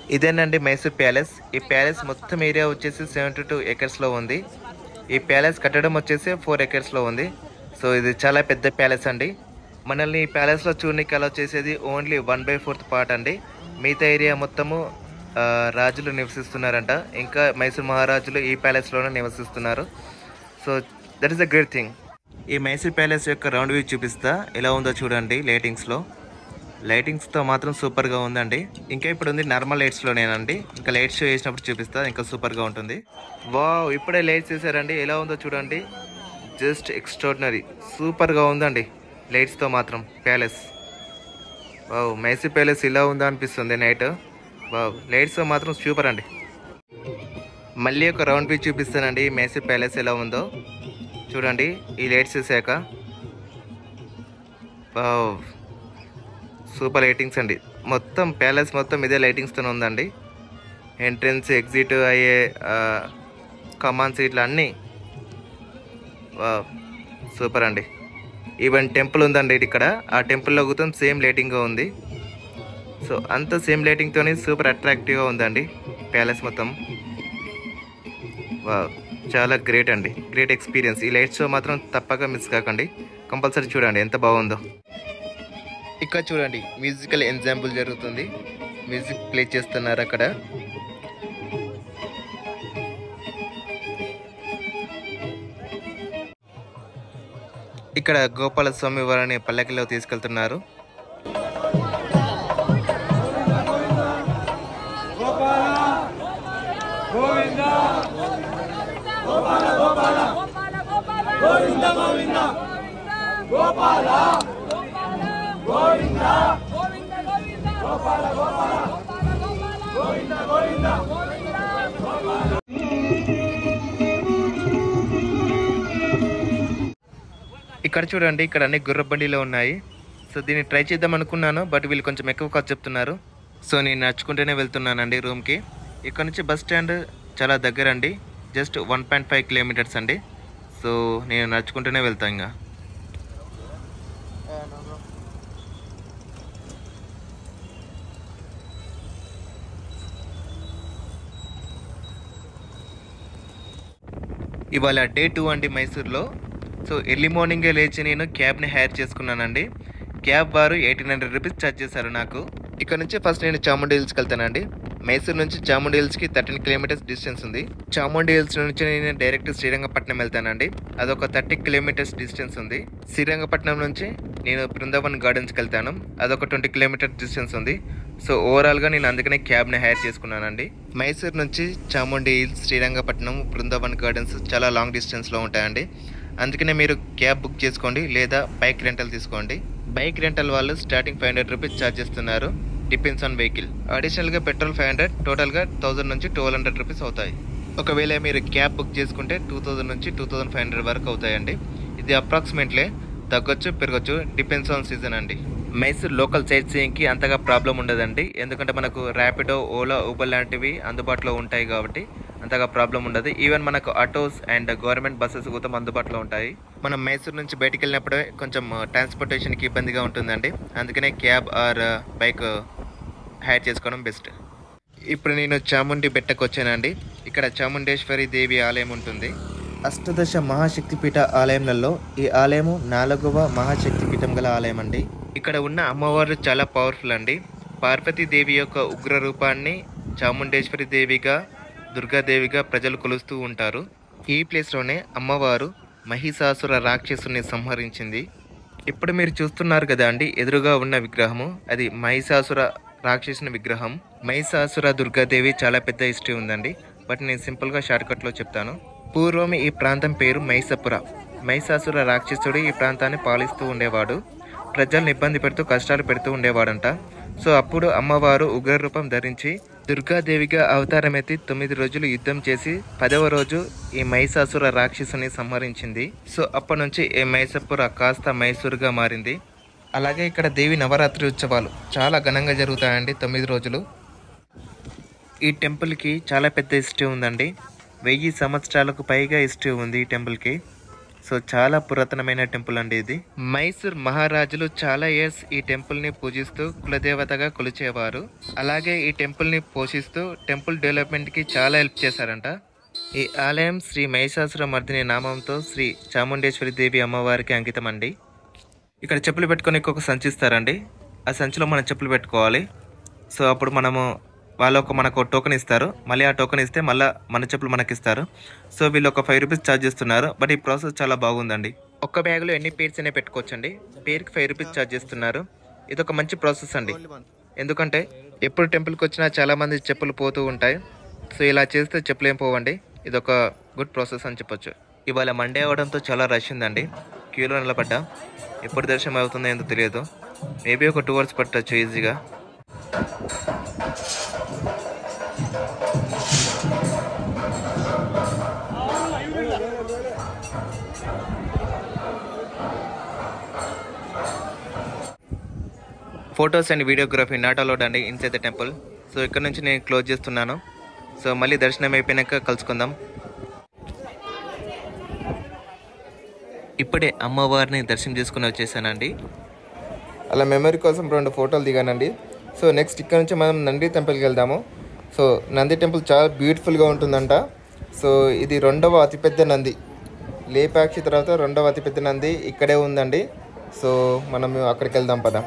ఇదేనండి మైసూర్ ప్యాలెస్. ఈ ప్యాలెస్ మొత్తం ఏరియా వచ్చేసి సెవెంటీ టూ ఎకర్స్లో ఉంది. ఈ ప్యాలెస్ కట్టడం వచ్చేసి ఫోర్ ఎకర్స్లో ఉంది. సో ఇది చాలా పెద్ద ప్యాలెస్ అండి. మనల్ని ఈ ప్యాలెస్లో చూడడానికి అలా చేసేది only one by fourth part అండి. మిగతా ఏరియా మొత్తము రాజులు నివసిస్తున్నారంట. ఇంకా మైసూర్ మహారాజులు ఈ ప్యాలెస్లోనే నివసిస్తున్నారు. So that is the great thing. ఈ మైసూర్ ప్యాలెస్ యొక్క రౌండ్ వ్యూ చూపిస్తా, ఎలా ఉందో చూడండి. లైటింగ్స్లో లైటింగ్స్తో మాత్రం సూపర్గా ఉందండి. ఇంకా ఇప్పుడు ఉంది నార్మల్ లైట్స్లోనేనండి. ఇంకా లైట్స్ షో వేసినప్పుడు చూపిస్తా, ఇంకా సూపర్గా ఉంటుంది. వావ్, ఇప్పుడే లైట్స్ వేసారండి. ఎలా ఉందో చూడండి, జస్ట్ ఎక్స్ట్రాడినరీ, సూపర్గా ఉందండి లైట్స్తో మాత్రం ప్యాలెస్. వావ్, మైసూర్ ప్యాలెస్ ఇలా ఉందా అనిపిస్తుంది నైట్. వావ్, లైట్స్తో మాత్రం సూపర్ అండి. మళ్ళీ ఒక రౌండ్ వ్యూ చూపిస్తానండి మైసూర్ ప్యాలెస్ ఎలా ఉందో చూడండి. ఈ లైట్స్ వేసాక వావ్, సూపర్ లైటింగ్స్ అండి. మొత్తం ప్యాలెస్ మొత్తం ఇదే లైటింగ్స్తో ఉందండి. ఎంట్రన్స్, ఎగ్జిట్ అయ్యే కమాన్స్ ఇట్లా అన్నీ వావ్, సూపర్ అండి. ఈవెన్ టెంపుల్ ఉందండి ఇక్కడ. ఆ టెంపుల్లో మొత్తం సేమ్ లైటింగ్గా ఉంది. సో అంత సేమ్ లైటింగ్తోనే సూపర్ అట్రాక్టివ్గా ఉందండి ప్యాలెస్ మొత్తం. వావ్, చాలా గ్రేట్ అండి, గ్రేట్ ఎక్స్పీరియన్స్. ఈ లైట్ షో మాత్రం తప్పక మిస్ కాకండి, కంపల్సరీ చూడండి ఎంత బాగుందో. ఇక్కడ చూడండి మ్యూజికల్ ఎగ్జాంపుల్ జరుగుతుంది. మ్యూజిక్ ప్లే చేస్తున్నారు అక్కడ. ఇక్కడ గోపాలస్వామి వారిని పల్లకిలో తీసుకెళ్తున్నారు. ఇక్కడ చూడండి, ఇక్కడ అన్ని గుర్రబండిలో ఉన్నాయి. సో దీన్ని ట్రై చేద్దాం అనుకున్నాను, బట్ వీళ్ళు కొంచెం ఎక్కువ ఖర్చు చెప్తున్నారు. సో నేను నడుచుకుంటూనే వెళ్తున్నానండి రూమ్కి. ఇక్కడ నుంచి బస్ స్టాండ్ చాలా దగ్గర అండి, just one point five kilometres అండి. సో నేను నడుచుకుంటూనే వెళ్తాను. ఇంకా ఇవాళ డే టూ అండి మైసూర్లో. సో ఎర్లీ మార్నింగే లేచి నేను క్యాబ్ని హైర్ చేసుకున్నానండి. క్యాబ్ వారు ఎయిటీన్ హండ్రెడ్ రూపీస్ ఛార్జ్ చేశారు నాకు. ఇక్కడ నుంచి ఫస్ట్ నేను చాముండి హిల్స్కి వెళ్తానండి. మైసూర్ నుంచి చాముండి హిల్స్కి థర్టీన్ కిలోమీటర్స్ డిస్టెన్స్ ఉంది. చాముండి హిల్స్ నుంచి నేను డైరెక్ట్ శ్రీరంగపట్నం వెళ్తానండి. అదొక థర్టీ కిలోమీటర్స్ డిస్టెన్స్ ఉంది. శ్రీరంగపట్నం నుంచి నేను బృందావన్ గార్డెన్స్కి వెళ్తాను, అదొక ట్వంటీ కిలోమీటర్స్ డిస్టెన్స్ ఉంది. సో ఓవరాల్గా నేను అందుకనే క్యాబ్ని హైర్ చేసుకున్నానండి. మైసూర్ నుంచి చాముండి హిల్స్, శ్రీరంగపట్నం, బృందావన్ గార్డెన్స్ చాలా లాంగ్ డిస్టెన్స్లో ఉంటాయండి. అందుకనే మీరు క్యాబ్ బుక్ చేసుకోండి లేదా బైక్ రెంటల్ తీసుకోండి. బైక్ రెంటల్ వాళ్ళు starting five hundred rupees charge చేస్తున్నారు, డిపెండ్స్ ఆన్ వెహికల్. అడిషనల్గా పెట్రోల్ ఫైవ్ హండ్రెడ్, టోటల్గా థౌసండ్ నుంచి ట్వెల్వ్ హండ్రెడ్ రూపీస్ అవుతాయి. ఒకవేళ మీరు క్యాబ్ బుక్ చేసుకుంటే టూ థౌసండ్ నుంచి టూ థౌసండ్ ఫైవ్ హండ్రెడ్ వరకు అవుతాయండి. ఇది అప్రాక్సిమేట్లీ, తగ్గొచ్చు పెరగచ్చు, డిపెండ్స్ ఆన్ సీజన్ అండి. మైసూర్ లోకల్ సైట్ సీయింగ్కి అంతగా ప్రాబ్లం ఉండదండి, ఎందుకంటే మనకు ర్యాపిడో, ఓలా, ఊబర్ లాంటివి అందుబాటులో ఉంటాయి కాబట్టి అంతగా ప్రాబ్లం ఉండదు. ఈవెన్ మనకు ఆటోస్ అండ్ గవర్నమెంట్ బస్సెస్ కూడా అందుబాటులో ఉంటాయి. మనం మైసూర్ నుంచి బయటికి వెళ్ళినప్పుడే కొంచెం ట్రాన్స్పోర్టేషన్కి ఇబ్బందిగా ఉంటుందండి, అందుకనే క్యాబ్ ఆర్ బైక్ హైర్ చేసుకోవడం బెస్ట్. ఇప్పుడు నేను చాముండి బెట్టకు వచ్చానండి. ఇక్కడ చాముండేశ్వరి దేవి ఆలయం ఉంటుంది. అష్టదశ మహాశక్తిపీఠ ఆలయంలలో ఈ ఆలయము నాలుగవ మహాశక్తిపీఠం గల ఆలయం అండి. ఇక్కడ ఉన్న అమ్మవారు చాలా పవర్ఫుల్ అండి. పార్వతీదేవి యొక్క ఉగ్ర రూపాన్ని చాముండేశ్వరి దేవిగా, దుర్గాదేవిగా ప్రజలు కొలుస్తూ ఉంటారు. ఈ ప్లేస్లోనే అమ్మవారు మహిషాసుర రాక్షసుని సంహరించింది. ఇప్పుడు మీరు చూస్తున్నారు కదా అండి, ఎదురుగా ఉన్న విగ్రహము అది మహిషాసుర రాక్షసుని విగ్రహం. మహిషాసుర దుర్గాదేవి చాలా పెద్ద హిస్టరీ ఉందండి, బట్ నేను సింపుల్గా షార్ట్కట్లో చెప్తాను. పూర్వం ఈ ప్రాంతం పేరు మైసపుర. మహిషాసుర రాక్షసుడు ఈ ప్రాంతాన్ని పాలిస్తూ ఉండేవాడు. ప్రజలను ఇబ్బంది పెడుతూ కష్టాలు పెడుతూ ఉండేవాడంట. సో అప్పుడు అమ్మవారు ఉగ్రరూపం ధరించి దుర్గాదేవిగా అవతారం ఎత్తి తొమ్మిది రోజులు యుద్ధం చేసి పదవ రోజు ఈ మహిషాసుర రాక్షసుని సంహరించింది. సో అప్పటి నుంచి ఈ మైసపుర కాస్త మైసూరుగా మారింది. అలాగే ఇక్కడ దేవి నవరాత్రి ఉత్సవాలు చాలా ఘనంగా జరుగుతాయండి, తొమ్మిది రోజులు. ఈ టెంపుల్కి చాలా పెద్ద హిస్టరీ ఉందండి. వెయ్యి సంవత్సరాలకు పైగా హిస్టరీ ఉంది ఈ టెంపుల్కి. సో చాలా పురాతనమైన టెంపుల్ అండి ఇది. మైసూర్ మహారాజులు చాలా ఇయర్స్ ఈ టెంపుల్ ని పూజిస్తూ కులదేవతగా కొలిచేవారు. అలాగే ఈ టెంపుల్ ని పోషిస్తూ టెంపుల్ డెవలప్మెంట్ కి చాలా హెల్ప్ చేశారంట. ఈ ఆలయం శ్రీ మహిషాసుర మర్దిని నామంతో శ్రీ చాముండేశ్వరి దేవి అమ్మవారికి అంకితం అండి. ఇక్కడ చెప్పులు పెట్టుకొని ఒక సంచి ఇస్తారండి. ఆ సంచిలో మనం చెప్పులు పెట్టుకోవాలి. సో అప్పుడు మనము వాళ్ళు ఒక మనకు టోకెన్ ఇస్తారు. మళ్ళీ ఆ టోకెన్ ఇస్తే మళ్ళీ మన చెప్పులు మనకి ఇస్తారు. సో వీళ్ళు ఒక ఫైవ్ రూపీస్ ఛార్జ్ చేస్తున్నారు. బట్ ఈ ప్రాసెస్ చాలా బాగుందండి. ఒక్క బ్యాగ్లో ఎన్ని పేర్స్ అయినా పెట్టుకోవచ్చండి. పేరుకి ఫైవ్ రూపీస్ ఛార్జ్ చేస్తున్నారు. ఇది ఒక మంచి ప్రాసెస్ అండి. ఎందుకంటే ఎప్పుడు టెంపుల్కి వచ్చినా చాలామంది చెప్పులు పోతూ ఉంటాయి. సో ఇలా చేస్తే చెప్పులు ఏం పోవండి. ఇది ఒక గుడ్ ప్రాసెస్ అని చెప్పొచ్చు. ఇవాళ మండే అవడంతో చాలా రష్ ఉందండి. క్యూలో నిలబడ్డా. ఎప్పుడు దర్శనం అవుతుందో ఏందో తెలియదు. మేబీ ఒక టూ అవర్స్ పట్టచ్చు ఈజీగా. Photos and videography not allowed అండి ఇన్సైడ్ ద టెంపుల్. సో ఇక్కడ నుంచి నేను క్లోజ్ చేస్తున్నాను. సో మళ్ళీ దర్శనం అయిపోయినాక కలుసుకుందాం. ఇప్పుడే అమ్మవారిని దర్శనం చేసుకుని వచ్చేసానండి. అలా మెమరీ కోసం రెండు ఫోటోలు దిగానండి. సో నెక్స్ట్ ఇక్కడ నుంచి మనం నంది టెంపుల్కి వెళ్దాము. సో నంది టెంపుల్ చాలా బ్యూటిఫుల్గా ఉంటుందంట. సో ఇది రెండవ అతిపెద్ద నంది. లేపాక్షి తర్వాత రెండవ అతిపెద్ద నంది ఇక్కడే ఉందండి. సో మనం అక్కడికి వెళ్దాం పద.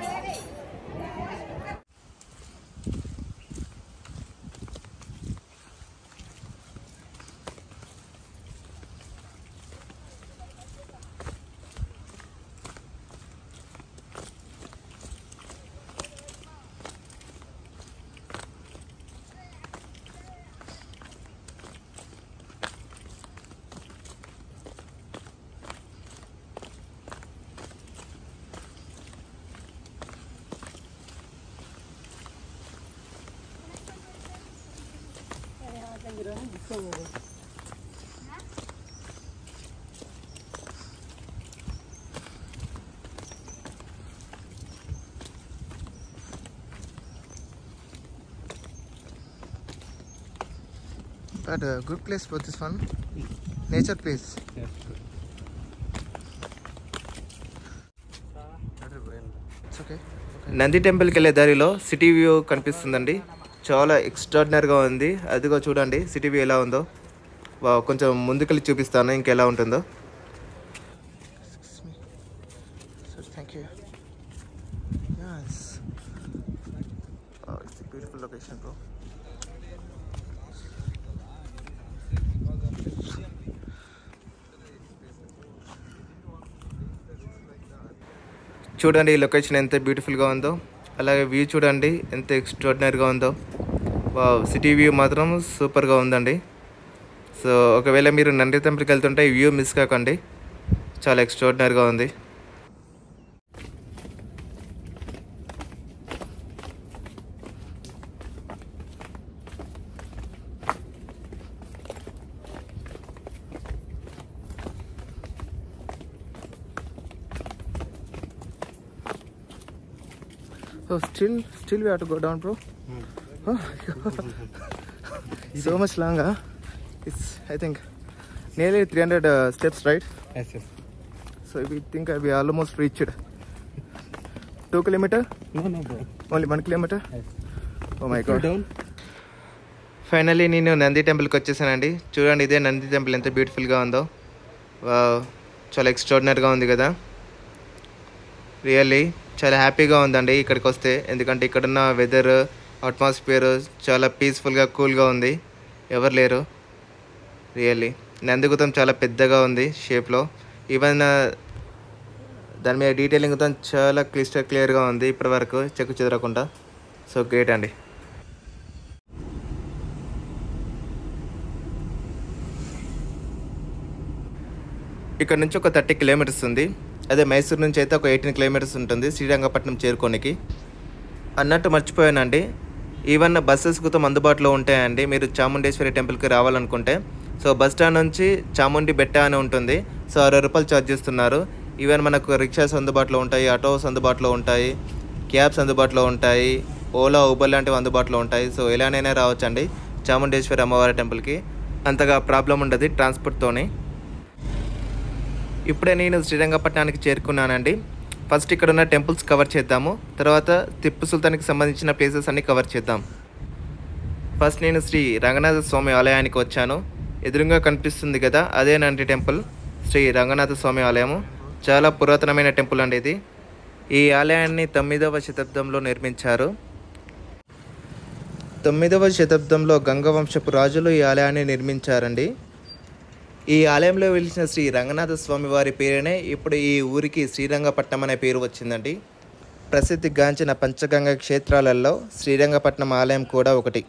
But a good place for this one. Nature place. Yes. It's okay. Nandi టెంపుల్కి వెళ్ళే దారిలో సిటీ వ్యూ కనిపిస్తుందండి. చాలా ఎక్స్ట్రాడినరీగా ఉంది. అదిగో చూడండి సిటీ వ్యూ ఎలా ఉందో. కొంచెం ముందుకెళ్ళి చూపిస్తాను ఇంకెలా ఉంటుందో. Thank you. It's beautiful location bro. చూడండి ఈ లొకేషన్ ఎంత బ్యూటిఫుల్గా ఉందో. అలాగే వ్యూ చూడండి ఎంత ఎక్స్ట్రాడినరీగా ఉందో. వావ్, సిటీ వ్యూ మాత్రం సూపర్గా ఉందండి. సో ఒకవేళ మీరు నంది టెంపుల్కి వెళ్తుంటే ఈ వ్యూ మిస్ కాకండి. చాలా ఎక్స్ట్రాడినరీగా ఉంది. So still, still we have to go down, bro. Hmm. Oh, so much longer. It's I think nearly three hundred uh, steps, right? Yes, yes. So we think we almost reached. Two kilometer? No, no, bro. Only one kilometer? Yes. Oh my God. Down. Finally నేను నంది టెంపుల్కి వచ్చేసానండి. చూడండి ఇదే Nandi temple ఎంత బ్యూటిఫుల్గా ఉందో. చాలా ఎక్స్ట్రాడినరీగా ఉంది కదా. రియల్లీ చాలా హ్యాపీగా ఉందండి ఇక్కడికి వస్తే. ఎందుకంటే ఇక్కడున్న వెదర్, అట్మాస్ఫియర్ చాలా పీస్ఫుల్గా, కూల్గా ఉంది. ఎవరు లేరు. రియల్లీ నందిగుతం చాలా పెద్దగా ఉంది షేప్లో. ఈవెన్ దాని మీద డీటెయిలింగ్ గుతం చాలా క్లిస్టర్ క్లియర్గా ఉంది ఇప్పటి వరకు చెక్కు చెదరకుండా. సో గ్రేట్ అండి. ఇక్కడ నుంచి ఒక థర్టీ కిలోమీటర్స్ ఉంది. అదే మైసూర్ నుంచి అయితే ఒక ఎయిటీన్ కిలోమీటర్స్ ఉంటుంది శ్రీరంగపట్నం చేరుకోనికి. అన్నట్టు మర్చిపోయానండి, ఈవెన్ బస్సెస్ గుతం అందుబాటులో ఉంటాయండి మీరు చాముండేశ్వరి టెంపుల్కి రావాలనుకుంటే. సో బస్ స్టాండ్ నుంచి చాముండి బెట్ట అని ఉంటుంది. సో అరవై రూపాయలు ఛార్జ్ చేస్తున్నారు. ఈవెన్ మనకు రిక్షాస్ అందుబాటులో ఉంటాయి, ఆటోస్ అందుబాటులో ఉంటాయి, క్యాబ్స్ అందుబాటులో ఉంటాయి, ఓలా, ఊబర్ లాంటివి అందుబాటులో ఉంటాయి. సో ఎలానైనా రావచ్చండి చాముండేశ్వరి అమ్మవారి టెంపుల్కి. అంతగా ప్రాబ్లం ఉండదు ట్రాన్స్పోర్ట్తోని. ఇప్పుడే నేను శ్రీరంగపట్నానికి చేరుకున్నానండి. ఫస్ట్ ఇక్కడ ఉన్న టెంపుల్స్ కవర్ చేద్దాము, తర్వాత టిప్పు సుల్తాన్కి సంబంధించిన ప్లేసెస్ అన్ని కవర్ చేద్దాం. ఫస్ట్ నేను శ్రీ రంగనాథ స్వామి ఆలయానికి వచ్చాను. ఎదురుగా కనిపిస్తుంది కదా, అదేనండి టెంపుల్, శ్రీ రంగనాథ స్వామి ఆలయము. చాలా పురాతనమైన టెంపుల్ అండి ఇది. ఈ ఆలయాన్ని తొమ్మిదవ శతాబ్దంలో నిర్మించారు. తొమ్మిదవ శతాబ్దంలో గంగవంశపు రాజులు ఈ ఆలయాన్ని నిర్మించారండి. ఈ ఆలయంలో వెలిసిన శ్రీ రంగనాథ స్వామి వారి పేరునే ఇప్పుడు ఈ ఊరికి శ్రీరంగపట్నం అనే పేరు వచ్చిందండి. ప్రసిద్ధిగాంచిన పంచగంగ క్షేత్రాలలో శ్రీరంగపట్నం ఆలయం కూడా ఒకటి.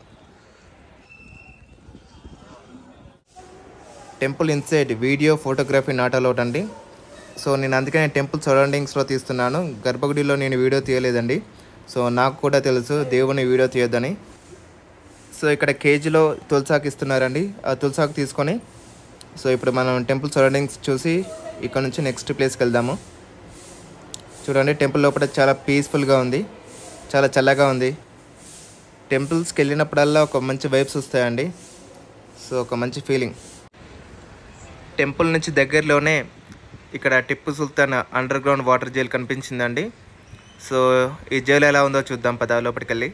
Temple inside video photography not allowed అండి. సో నేను అందుకనే టెంపుల్ సరౌండింగ్స్లో తీస్తున్నాను. గర్భగుడిలో నేను వీడియో తీయలేదండి. సో నాకు కూడా తెలుసు దేవుని వీడియో తీయొద్దని. సో ఇక్కడ కేజీలో తులసాకు ఇస్తున్నారండి. ఆ తులసాకు తీసుకొని సో ఇప్పుడు మనం టెంపుల్ సరౌండింగ్స్ చూసి ఇక్కడ నుంచి నెక్స్ట్ ప్లేస్కి వెళ్దాము. చూడండి, టెంపుల్ లోపల చాలా పీస్ఫుల్గా ఉంది, చాలా చల్లగా ఉంది. టెంపుల్స్కి వెళ్ళినప్పుడల్లా ఒక మంచి వైబ్స్ వస్తాయండి. సో ఒక మంచి ఫీలింగ్. టెంపుల్ నుంచి దగ్గరలోనే ఇక్కడ Tipu Sultan underground water jail కనిపించిందండి. సో ఈ జైలు ఎలా ఉందో చూద్దాం పద లోపలికి వెళ్ళి.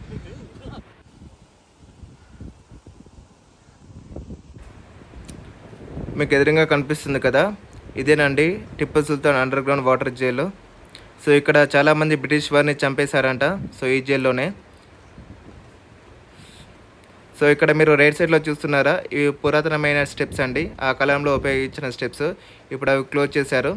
మీకు ఎదురుగా కనిపిస్తుంది కదా, ఇదేనండి Tipu Sultan underground water jail. So ఇక్కడ చాలామంది బ్రిటిష్ వారిని చంపేశారంట. సో ఈ జైల్లోనే. సో ఇక్కడ మీరు రైట్ సైడ్లో చూస్తున్నారా, ఇవి పురాతనమైన స్టెప్స్ అండి. ఆ కాలంలో ఉపయోగించిన స్టెప్స్. ఇప్పుడు అవి క్లోజ్ చేశారు.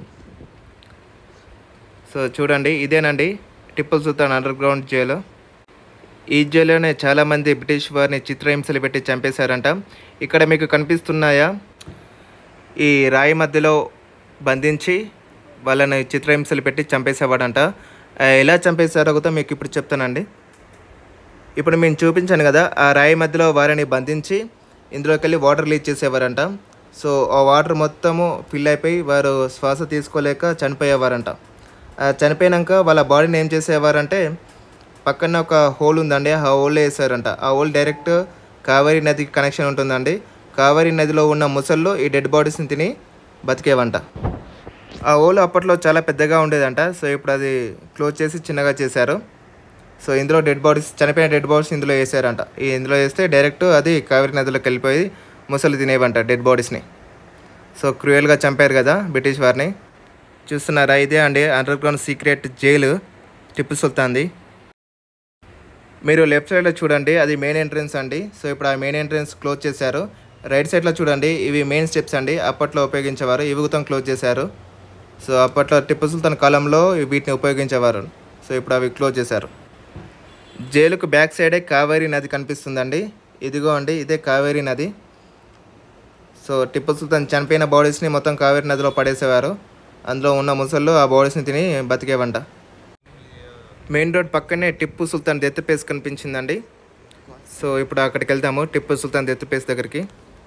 సో చూడండి, ఇదేనండి Tipu Sultan underground jail. ఈ జైల్లోనే చాలామంది బ్రిటిష్ వారిని చిత్రహింసలు పెట్టి చంపేశారంట. ఇక్కడ మీకు కనిపిస్తున్నాయా, ఈ రాయి మధ్యలో బంధించి వాళ్ళని చిత్రహింసలు పెట్టి చంపేసేవాడంట. ఎలా చంపేశారో కూడా మీకు ఇప్పుడు చెప్తానండి. ఇప్పుడు మేము చూపించాను కదా, ఆ రాయి మధ్యలో వారిని బంధించి ఇందులోకి వెళ్ళి వాటర్ రిలీజ్ చేసేవారంట. సో ఆ వాటర్ మొత్తము ఫిల్ అయిపోయి వారు శ్వాస తీసుకోలేక చనిపోయేవారంట. చనిపోయాక వాళ్ళ బాడీని ఏం చేసేవారంటే పక్కన ఒక హోల్ ఉందండి, ఆ హోల్లో వేసారంట. ఆ హోల్ డైరెక్ట్ కావేరీ నదికి కనెక్షన్ ఉంటుందండి. కావేరీ నదిలో ఉన్న ముసళ్ళు ఈ డెడ్ బాడీస్ని తిని బతికేవంట. ఆ హోల్ అప్పట్లో చాలా పెద్దగా ఉండేదంట. సో ఇప్పుడు అది క్లోజ్ చేసి చిన్నగా చేశారు. సో ఇందులో డెడ్ బాడీస్, చనిపోయిన డెడ్ బాడీస్ ఇందులో వేసారంట. ఈ ఇందులో వేస్తే డైరెక్ట్ అది కావేరీ నదిలోకి వెళ్ళిపోయి ముసలు తినేవంట డెడ్ బాడీస్ని. సో క్రూయల్గా చంపారు కదా బ్రిటిష్ వారిని. చూస్తున్నారా, ఇదే అండి underground secret jail Tipu సుల్తాన్ది. మీరు లెఫ్ట్ సైడ్లో చూడండి, అది మెయిన్ ఎంట్రన్స్ అండి. సో ఇప్పుడు ఆ మెయిన్ ఎంట్రన్స్ క్లోజ్ చేశారు. రైట్ సైడ్లో చూడండి, ఇవి మెయిన్ స్టెప్స్ అండి. అప్పట్లో ఉపయోగించేవారు, ఇవి కూడా క్లోజ్ చేశారు. సో అప్పట్లో టిప్పు సుల్తాన్ కాలంలో వీటిని ఉపయోగించేవారు. సో ఇప్పుడు అవి క్లోజ్ చేశారు. జైలుకు బ్యాక్ సైడే కావేరీ నది కనిపిస్తుందండి. ఇదిగో అండి, ఇదే కావేరీ నది. సో టిప్పు సుల్తాన్ చనిపోయిన బాడీస్ని మొత్తం కావేరీ నదిలో పడేసేవారు. అందులో ఉన్న ముసళ్ళు ఆ బాడీస్ని తిని బతికేవంట. మెయిన్ రోడ్ పక్కనే టిప్పు సుల్తాన్ డెత్ ప్లేస్ కనిపించిందండి. సో ఇప్పుడు అక్కడికి వెళ్తాము, టిప్పు సుల్తాన్ డెత్ ప్లేస్ దగ్గరికి.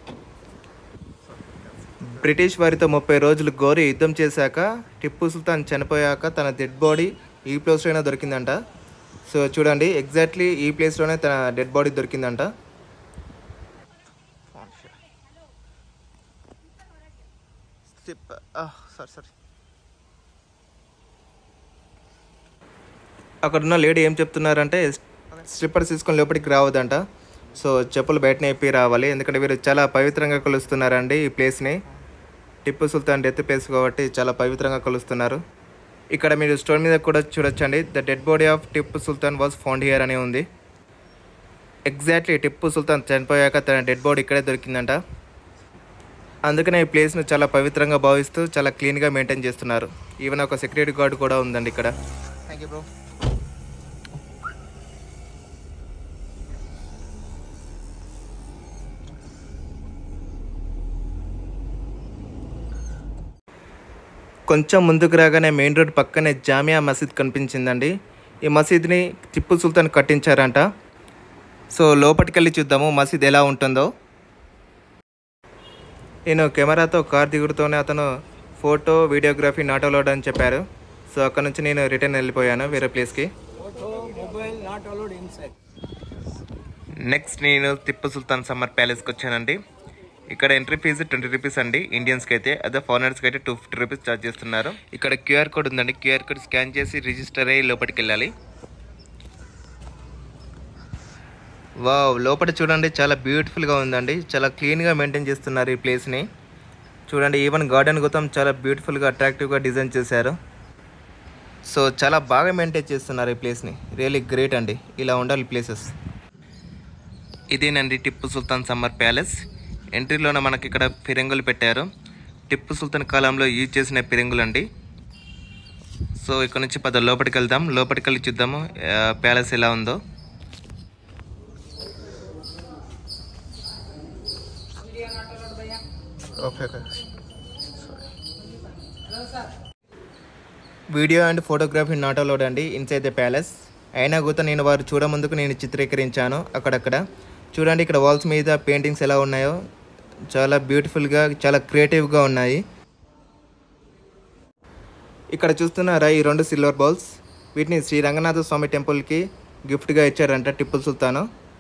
బ్రిటిష్ వారితో ముప్పై రోజులు ఘోర యుద్ధం చేశాక టిప్పు సుల్తాన్ చనిపోయాక తన డెడ్ బాడీ ఈ ప్లేస్లోనే దొరికిందంట. సో చూడండి, ఎగ్జాక్ట్లీ ఈ ప్లేస్లోనే తన డెడ్ బాడీ దొరికిందంట. సారీ సారీ అక్కడున్న లేడీ ఏం చెప్తున్నారంటే స్లిప్పర్స్ తీసుకొని లోపలికి రావద్దంట. సో చెప్పులు బయటనే ఇప్పి రావాలి, ఎందుకంటే వీరు చాలా పవిత్రంగా కొలుస్తున్నారండి ఈ ప్లేస్ని. టిప్పు సుల్తాన్ డెత్ ప్లేస్ కాబట్టి చాలా పవిత్రంగా కొలుస్తున్నారు. ఇక్కడ మీరు స్టోన్ మీద కూడా చూడొచ్చండి, the dead body of Tipu Sultan was found here అని ఉంది. ఎగ్జాక్ట్లీ టిప్పు సుల్తాన్ చనిపోయాక తన డెడ్ బాడీ ఇక్కడే దొరికిందంట. అందుకనే ఈ ప్లేస్ను చాలా పవిత్రంగా భావిస్తూ చాలా క్లీన్గా మెయింటైన్ చేస్తున్నారు. ఈవెన్ ఒక సెక్యూరిటీ గార్డ్ కూడా ఉందండి ఇక్కడ. Thank you bro. కొంచెం ముందుకు రాగానే మెయిన్ రోడ్ పక్కనే జామియా మసీద్ కనిపించిందండి. ఈ మసీద్ని టిప్పు సుల్తాన్ కట్టించారంట. సో లోపలికి వెళ్ళి చూద్దాము మసీద్ ఎలా ఉంటుందో. నేను కెమెరాతో కార్ దిగుడుతోనే అతను ఫోటో వీడియోగ్రఫీ నాట్ అలౌడ్ అని చెప్పారు. సో అక్కడ నుంచి నేను రిటర్న్ వెళ్ళిపోయాను వేరే ప్లేస్కి. నెక్స్ట్ నేను టిప్పు సుల్తాన్ సమ్మర్ ప్యాలెస్కి వచ్చానండి. ఇక్కడ ఎంట్రీ ఫీజు ట్వంటీ రూపీస్ అండి ఇండియన్స్కి అయితే, అదే ఫారినర్స్కి అయితే టూ ఫిఫ్టీ రూపీస్ ఛార్జ్ చేస్తున్నారు. ఇక్కడ క్యూఆర్ కోడ్ ఉందండి, క్యూఆర్ కోడ్ స్కాన్ చేసి రిజిస్టర్ అయ్యి లోపలికి వెళ్ళాలి. వావ్, లోపల చూడండి చాలా బ్యూటిఫుల్గా ఉందండి, చాలా క్లీన్గా మెయింటైన్ చేస్తున్నారు ఈ ప్లేస్ని. చూడండి ఈవెన్ గార్డెన్ మొత్తం చాలా బ్యూటిఫుల్గా అట్రాక్టివ్గా డిజైన్ చేశారు. సో చాలా బాగా మెయింటైన్ చేస్తున్నారు ఈ ప్లేస్ని, రియల్లీ గ్రేట్ అండి, ఇలా ఉండాలి ప్లేసెస్. ఇదేనండి టిప్పు సుల్తాన్ సమ్మర్ ప్యాలెస్. ఎంట్రీలోనే మనకి ఇక్కడ ఫిరంగులు పెట్టారు, టిప్పు సుల్తాన్ కాలంలో యూజ్ చేసిన ఫిరంగులు అండి. సో ఇక్కడ నుంచి పద లోపలికి వెళ్దాం, లోపలికి వెళ్ళి చూద్దాము ప్యాలెస్ ఎలా ఉందో. Video and photography not allowed అండి ఇన్సైడ్ ద ప్యాలెస్. అయినా కూడా నేను వారు చూడముందుకు నేను చిత్రీకరించాను అక్కడక్కడ. చూడండి ఇక్కడ వాల్స్ మీద పెయింటింగ్స్ ఎలా ఉన్నాయో, చాలా బ్యూటిఫుల్గా చాలా క్రియేటివ్గా ఉన్నాయి. ఇక్కడ చూస్తున్నారా ఈ రెండు సిల్వర్ బౌల్స్, వీటిని శ్రీ రంగనాథ స్వామి టెంపుల్కి గిఫ్ట్గా ఇచ్చారంట టిప్పు సుల్తాను.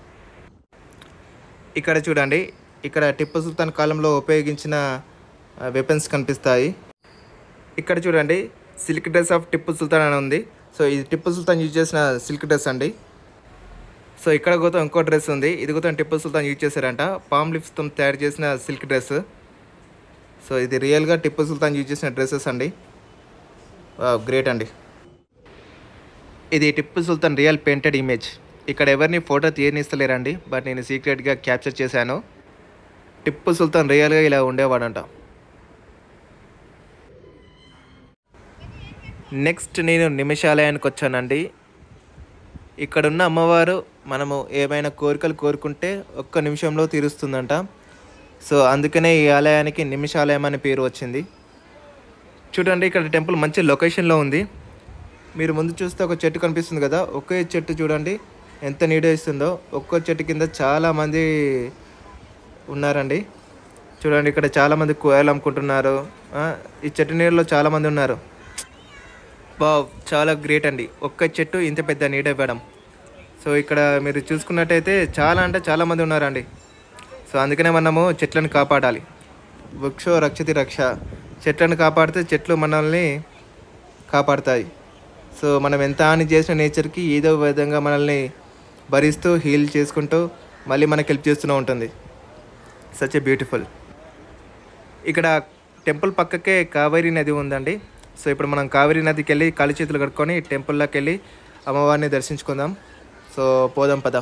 ఇక్కడ చూడండి ఇక్కడ టిప్పు సుల్తాన్ కాలంలో ఉపయోగించిన వెపన్స్ కనిపిస్తాయి. ఇక్కడ చూడండి silk dress of Tipu Sultan అని ఉంది. సో ఇది టిప్పు సుల్తాన్ యూజ్ చేసిన సిల్క్ డ్రెస్ అండి. సో ఇక్కడ కూడా ఇంకో డ్రెస్ ఉంది, ఇది కూడా టిప్పు సుల్తాన్ యూజ్ చేశారంట, పామ్ లిప్స్తో తయారు చేసిన సిల్క్ డ్రెస్. సో ఇది రియల్గా టిప్పు సుల్తాన్ యూజ్ చేసిన డ్రెస్సెస్ అండి, గ్రేట్ అండి. ఇది Tipu Sultan real painted image. ఇక్కడ ఎవరిని ఫోటో తీయనిస్తలేరండి, బట్ నేను సీక్రెట్గా క్యాప్చర్ చేశాను. టిప్పు సుల్తాన్ రియల్గా ఇలా ఉండేవాడంట. నెక్స్ట్ నేను నిమిషాలయానికి వచ్చానండి. ఇక్కడున్న అమ్మవారు మనము ఏమైనా కోరికలు కోరుకుంటే ఒక్క నిమిషంలో తీరుస్తుందంట. సో అందుకనే ఈ ఆలయానికి నిమిషాలయం అనే పేరు వచ్చింది. చూడండి ఇక్కడ టెంపుల్ మంచి లొకేషన్లో ఉంది. మీరు ముందు చూస్తే ఒక చెట్టు కనిపిస్తుంది కదా, ఒకే చెట్టు చూడండి ఎంత నీడ ఇస్తుందో. ఒక్కో చెట్టు కింద చాలామంది ఉన్నారండి. చూడండి ఇక్కడ చాలామంది కోయలు అమ్ముకుంటున్నారు, ఈ చెట్టు నీడలో చాలామంది ఉన్నారు. వావ్, చాలా గ్రేట్ అండి, ఒక్క చెట్టు ఇంత పెద్ద నీడ ఇవ్వడం. సో ఇక్కడ మీరు చూసుకున్నట్టయితే చాలా అంటే చాలామంది ఉన్నారండి. సో అందుకనే మనము చెట్లను కాపాడాలి. వృక్షో రక్షతి రక్ష, చెట్లను కాపాడితే చెట్లు మనల్ని కాపాడుతాయి. సో మనం ఎంత హాని చేసిన నేచర్కి ఏదో విధంగా మనల్ని భరిస్తూ హీల్ చేసుకుంటూ మళ్ళీ మనకి హెల్ప్ చేస్తూనే ఉంటుంది. Such a beautiful. ఇక్కడ టెంపుల్ పక్కకే కావేరీ నది ఉందండి. సో ఇప్పుడు మనం కావేరీ నదికి వెళ్ళి కాలి చేతులు కట్టుకొని టెంపుల్లోకి వెళ్ళి అమ్మవారిని దర్శించుకుందాం. సో పోదాం పద.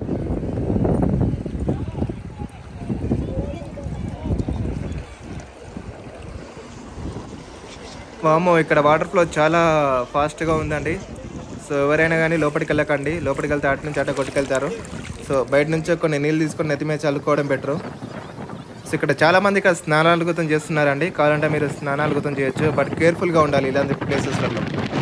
వామ్మో, ఇక్కడ వాటర్ ఫ్లో చాలా ఫాస్ట్గా ఉందండి. సో ఎవరైనా కానీ లోపలికి వెళ్ళకండి, లోపలికి వెళ్తే అటు నుంచి అట్ట కొట్టుకెళ్తారు. సో బయట నుంచి కొన్ని నీళ్ళు తీసుకొని నెత్తి మీద చల్లుకోవడం బెటరు. సో ఇక్కడ చాలామంది ఇక్కడ స్నానాలు గుతం చేస్తున్నారండి, కావాలంటే మీరు స్నానాలు గుతం చేయొచ్చు, బట్ కేర్ఫుల్గా ఉండాలి ఇలాంటి ప్లేసెస్లలో.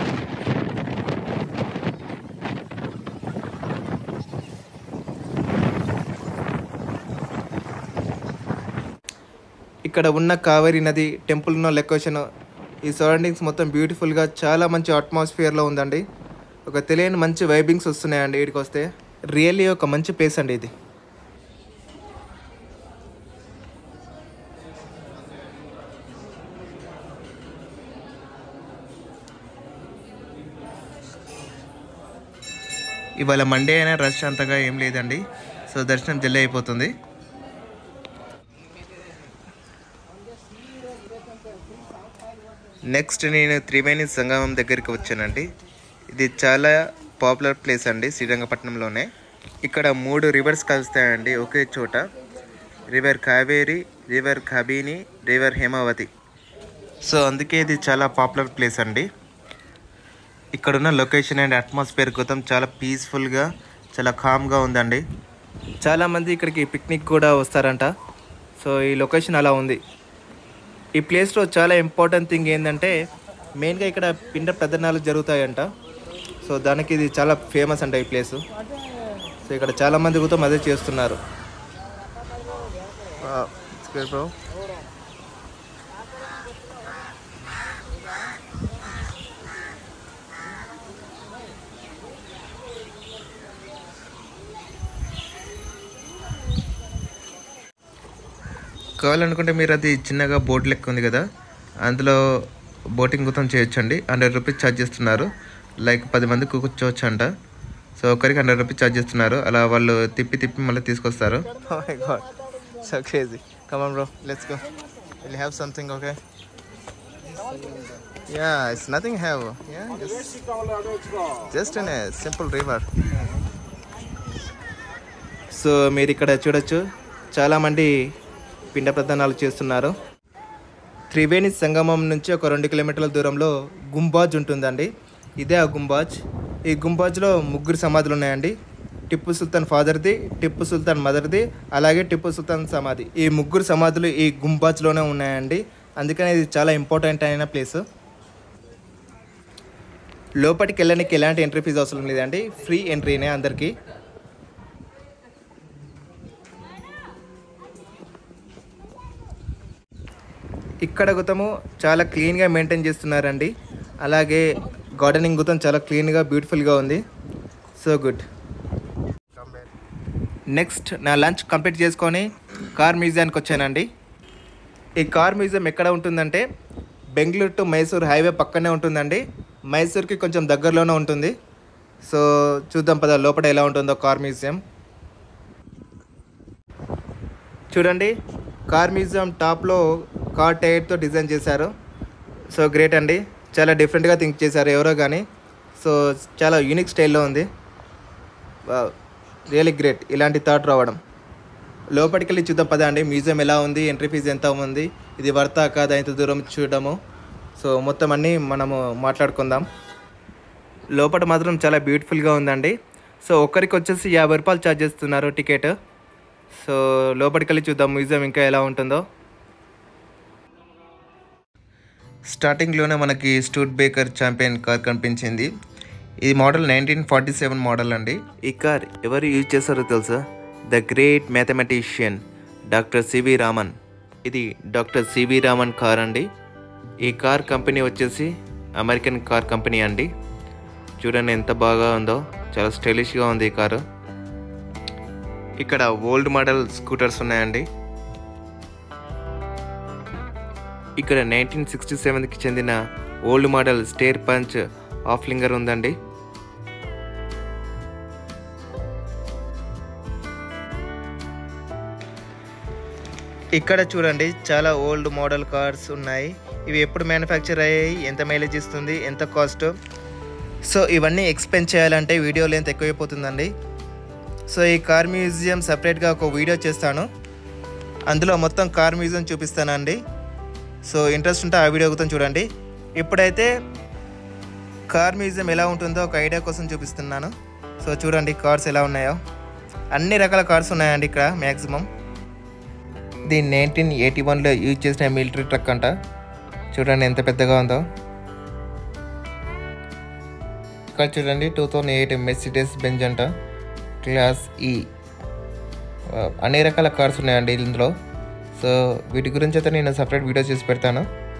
ఇక్కడ ఉన్న కావేరీ నది, టెంపుల్ ఉన్న లొకేషన్, ఈ సరౌండింగ్స్ మొత్తం బ్యూటిఫుల్గా చాలా మంచి అట్మాస్ఫియర్లో ఉందండి. ఒక తెలియని మంచి వైబింగ్స్ వస్తున్నాయండి ఇక్కడికి వస్తే. రియల్లీ ఒక మంచి ప్లేస్ అండి ఇది. ఇవాళ మండే అయినా రష్ అంతగా ఏం లేదండి. సో దర్శనం జల్లి అయిపోతుంది. నెక్స్ట్ నేను త్రివేణి సంగమం దగ్గరికి వచ్చానండి. ఇది చాలా పాపులర్ ప్లేస్ అండి శ్రీరంగపట్నంలోనే. ఇక్కడ మూడు రివర్స్ కలుస్తాయండి ఒకే చోట, river Kaveri, river Kabini, river Hemavathi. So అందుకే ఇది చాలా పాపులర్ ప్లేస్ అండి. ఇక్కడున్న లొకేషన్ అండ్ అట్మాస్ఫియర్ గౌతం చాలా పీస్ఫుల్గా చాలా కామ్గా ఉందండి. చాలామంది ఇక్కడికి పిక్నిక్ కూడా వస్తారంట. సో ఈ లొకేషన్ అలా ఉంది. ఈ ప్లేస్లో చాలా ఇంపార్టెంట్ థింగ్ ఏంటంటే మెయిన్గా ఇక్కడ పిండ ప్రదర్శనలు జరుగుతాయంట. సో దానికి ఇది చాలా ఫేమస్ అంట ఈ ప్లేసు. సో ఇక్కడ చాలామంది కూడా అదే చేస్తున్నారు. కావాలనుకుంటే మీరు అది చిన్నగా బోట్ లెక్క ఉంది కదా, అందులో బోటింగ్ మొత్తం చేయొచ్చండి. హండ్రెడ్ రూపీస్ ఛార్జ్ చేస్తున్నారు. లైక్ పది మందికి కూర్చోవచ్చు అంట. సో ఒకరికి హండ్రెడ్ రూపీస్ ఛార్జ్ చేస్తున్నారు. అలా వాళ్ళు తిప్పి తిప్పి మళ్ళీ తీసుకొస్తారు. Oh my God, so crazy. Come on bro, let's go. Will have something. Okay, ya, it's nothing have. Ya, just in a simple river. So మీరు ఇక్కడ చూడొచ్చు, చాలామంది పిండ ప్రదానాలు చేస్తున్నారు. త్రివేణి సంగమం నుంచి ఒక రెండు కిలోమీటర్ల దూరంలో గుంబాజ్ ఉంటుందండి. ఇదే ఆ గుంబాజ్. ఈ గుంబాజ్లో ముగ్గురు సమాధులు ఉన్నాయండి. టిప్పు సుల్తాన్ ఫాదర్ది, టిప్పు సుల్తాన్ మదర్ది, అలాగే టిప్పు సుల్తాన్ సమాధి. ఈ ముగ్గురు సమాధులు ఈ గుంబాజ్లోనే ఉన్నాయండి. అందుకని ఇది చాలా ఇంపార్టెంట్ అయిన ప్లేస్. లోపలికి వెళ్ళడానికి ఎలాంటి ఎంట్రీ ఫీజు అవసరం లేదండి, ఫ్రీ ఎంట్రీనే అందరికీ. ఇక్కడ గుతము చాలా క్లీన్గా మెయింటైన్ చేస్తున్నారండి. అలాగే గార్డెనింగ్ గుతం చాలా క్లీన్గా బ్యూటిఫుల్గా ఉంది. So good. నెక్స్ట్ నా లంచ్ కంప్లీట్ చేసుకొని కార్ మ్యూజియానికి వచ్చానండి. ఈ కార్ మ్యూజియం ఎక్కడ ఉంటుందంటే బెంగళూరు టు మైసూర్ హైవే పక్కనే ఉంటుందండి. మైసూర్కి కొంచెం దగ్గరలోనే ఉంటుంది. సో చూద్దాం పద లోపల ఎలా ఉంటుందో కార్ మ్యూజియం. చూడండి, కార్ మ్యూజియం టాప్లో కార్ టైర్తో డిజైన్ చేశారు. సో గ్రేట్ అండి, చాలా డిఫరెంట్గా థింక్ చేశారు ఎవరో కానీ. సో చాలా యూనిక్ స్టైల్లో ఉంది. రియలీ గ్రేట్ ఇలాంటి థాట్ రావడం. లోపలికి వెళ్ళి చూద్దాం పదా అండి మ్యూజియం ఎలా ఉంది, ఎంట్రీ ఫీజు ఎంత ఉంది, ఇది వర్తా కాదా ఇంత దూరం చూడడము. సో మొత్తం అన్నీ మనము మాట్లాడుకుందాం. లోపల మాత్రం చాలా బ్యూటిఫుల్గా ఉందండి. సో ఒక్కరికి వచ్చేసి యాభై రూపాయలు ఛార్జ్ చేస్తున్నారు టికెట్. సో లోపలికి వెళ్ళి చూద్దాం మ్యూజియం ఇంకా ఎలా ఉంటుందో. స్టార్టింగ్లోనే మనకి స్టూడ్ బేకర్ ఛాంపియన్ కార్ కనిపించింది. ఇది model nineteen forty seven model అండి. ఈ కార్ ఎవరు యూజ్ చేస్తారో తెలుసా? The great mathematician doctor CV Raman. ఇది డాక్టర్ సివి రామన్ కార్ అండి. ఈ కార్ కంపెనీ వచ్చేసి అమెరికన్ కార్ కంపెనీ అండి. చూడండి ఎంత బాగా ఉందో, చాలా స్టైలిష్గా ఉంది ఈ కారు. ఇక్కడ ఓల్డ్ మోడల్ స్కూటర్స్ ఉన్నాయండి. ఇక్కడ నైన్టీన్ సిక్స్టీ సెవెన్కి చెందిన ఓల్డ్ మోడల్ స్టేర్ పంచ్ ఆఫ్ లింగర్ ఉందండి. ఇక్కడ చూడండి చాలా ఓల్డ్ మోడల్ కార్స్ ఉన్నాయి. ఇవి ఎప్పుడు మ్యానుఫ్యాక్చర్ అయ్యాయి, ఎంత మైలేజ్ ఇస్తుంది, ఎంత కాస్ట్. సో ఇవన్నీ ఎక్స్ప్లెయిన్ చేయాలంటే వీడియో లెంత్ ఎక్కువైపోతుందండి. సో ఈ కార్ మ్యూజియం సపరేట్గా ఒక వీడియో చేస్తాను, అందులో మొత్తం కార్ మ్యూజియం చూపిస్తానండి. సో ఇంట్రెస్ట్ ఉంటే ఆ వీడియో కోసం చూడండి. ఇప్పుడైతే కార్ మ్యూజియం ఎలా ఉంటుందో ఒక ఐడియా కోసం చూపిస్తున్నాను. సో చూడండి కార్స్ ఎలా ఉన్నాయో. అన్ని రకాల కార్స్ ఉన్నాయండి ఇక్కడ మ్యాక్సిమం. దీన్ని నైన్టీన్ ఎయిటీ వన్లో యూజ్ చేసిన మిలిటరీ ట్రక్ అంట. చూడండి ఎంత పెద్దగా ఉందో. ఇక్కడ చూడండి two thousand eight Mercedes Benz అంట, క్లాస్ ఈ. అన్ని రకాల కార్స్ ఉన్నాయండి ఇందులో. సో వీటి గురించి అయితే నేను సపరేట్ వీడియో చేసి పెడతాను.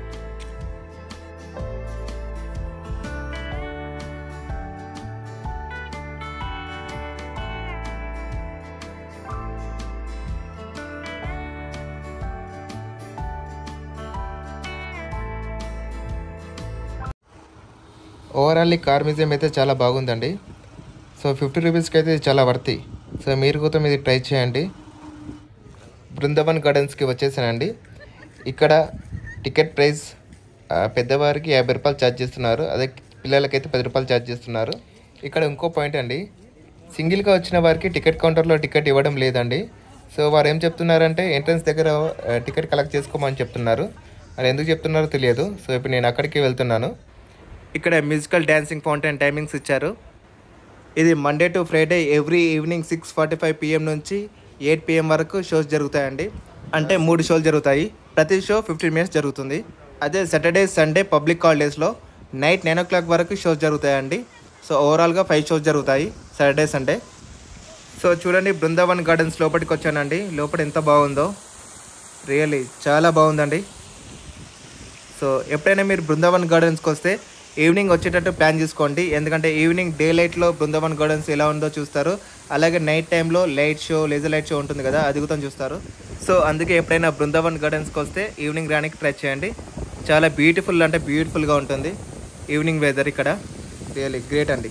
ఓవరాల్ ఈ కార్ మ్యూజియం అయితే చాలా బాగుందండి. సో ఫిఫ్టీ రూపీస్కి అయితే చాలా వర్తి. సో మీరు కూడా ఇది ట్రై చేయండి. బృందావన్ గార్డెన్స్కి వచ్చేసానండి. ఇక్కడ టికెట్ ప్రైస్ పెద్దవారికి యాభై రూపాయలు ఛార్జ్ చేస్తున్నారు, అదే పిల్లలకైతే పది రూపాయలు ఛార్జ్ చేస్తున్నారు. ఇక్కడ ఇంకో పాయింట్ అండి, సింగిల్గా వచ్చిన వారికి టికెట్ కౌంటర్లో టికెట్ ఇవ్వడం లేదండి. సో వారు ఏం చెప్తున్నారంటే ఎంట్రన్స్ దగ్గర టికెట్ కలెక్ట్ చేసుకోమని చెప్తున్నారు. అది ఎందుకు చెప్తున్నారో తెలియదు. సో ఇప్పుడు నేను అక్కడికి వెళ్తున్నాను. ఇక్కడ మ్యూజికల్ డ్యాన్సింగ్ ఫౌంటైన్ టైమింగ్స్ ఇచ్చారు. ఇది Monday to Friday every evening six forty five PM నుంచి ఎయిట్ పిఎం వరకు షోస్ జరుగుతాయండి. అంటే మూడు షోలు జరుగుతాయి, ప్రతి షో ఫిఫ్టీన్ మినిట్స్ జరుగుతుంది. అదే సాటర్డే సండే పబ్లిక్ హాలిడేస్లో నైట్ నైన్ ఓ క్లాక్ వరకు షోస్ జరుగుతాయండి. సో ఓవరాల్గా ఫైవ్ షోస్ జరుగుతాయి సాటర్డే సండే. సో చూడండి బృందావన్ గార్డెన్స్ లోపలికి వచ్చానండి. లోపల ఎంత బాగుందో, రియల్లీ చాలా బాగుందండి. సో ఎప్పుడైనా మీరు బృందావన్ గార్డెన్స్కి వస్తే ఈవినింగ్ వచ్చేటట్టు ప్లాన్ చేసుకోండి. ఎందుకంటే ఈవినింగ్ డే లైట్లో బృందావన్ గార్డెన్స్ ఎలా ఉందో చూస్తారు. అలాగే నైట్ టైంలో light show, laser light show ఉంటుంది కదా, అది కూడా చూస్తారు. సో అందుకే ఎప్పుడైనా బృందావన్ గార్డెన్స్కి వస్తే ఈవినింగ్ రానికి ట్రై చేయండి. చాలా బ్యూటిఫుల్ అంటే బ్యూటిఫుల్గా ఉంటుంది ఈవినింగ్ వెదర్ ఇక్కడ. రియల్లీ గ్రేట్ అండి.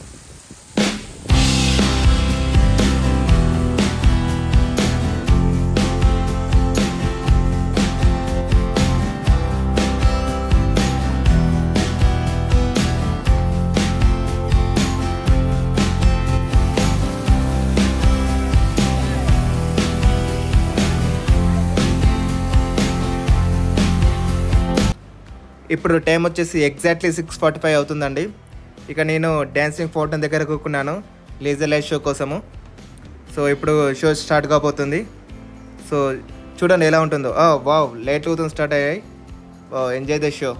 ఇప్పుడు టైం వచ్చేసి ఎగ్జాక్ట్లీ సిక్స్ ఫార్టీ ఫైవ్ అవుతుందండి. ఇక నేను డ్యాన్సింగ్ ఫౌంటైన్ దగ్గర కూకున్నాను లేజర్ లైట్ షో కోసము. సో ఇప్పుడు షో స్టార్ట్ కాబోతుంది. సో చూడండి ఎలా ఉంటుందో. వావ్, లైట్ అవుతుంది స్టార్ట్ అయ్యాయి. Enjoy the show.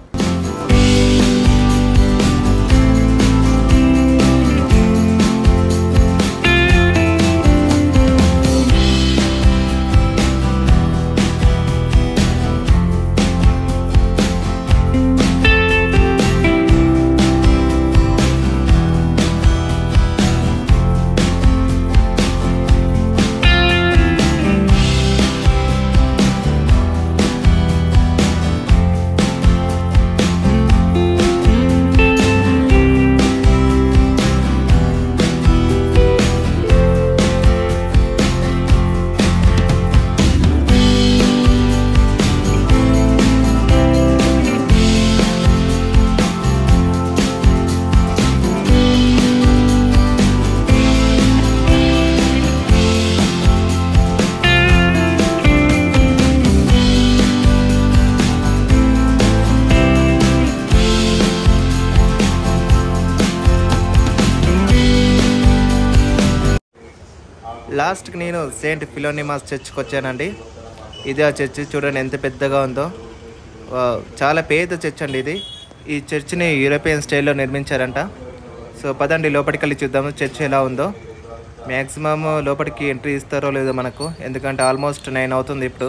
లాస్ట్కి నేను సెయింట్ ఫిలోనిమాస్ చర్చ్కి వచ్చానండి. ఇది ఆ చర్చ్ చూడండి ఎంత పెద్దగా ఉందో. చాలా పెద్ద చర్చ్ అండి ఇది. ఈ చర్చ్ని యూరోపియన్ స్టైల్లో నిర్మించారంట. సో పదండి లోపలికి వెళ్ళి చూద్దాము చర్చ్ ఎలా ఉందో. మ్యాక్సిమమ్ లోపలికి ఎంట్రీ ఇస్తారో లేదో మనకు, ఎందుకంటే ఆల్మోస్ట్ నైన్ అవుతుంది ఇప్పుడు.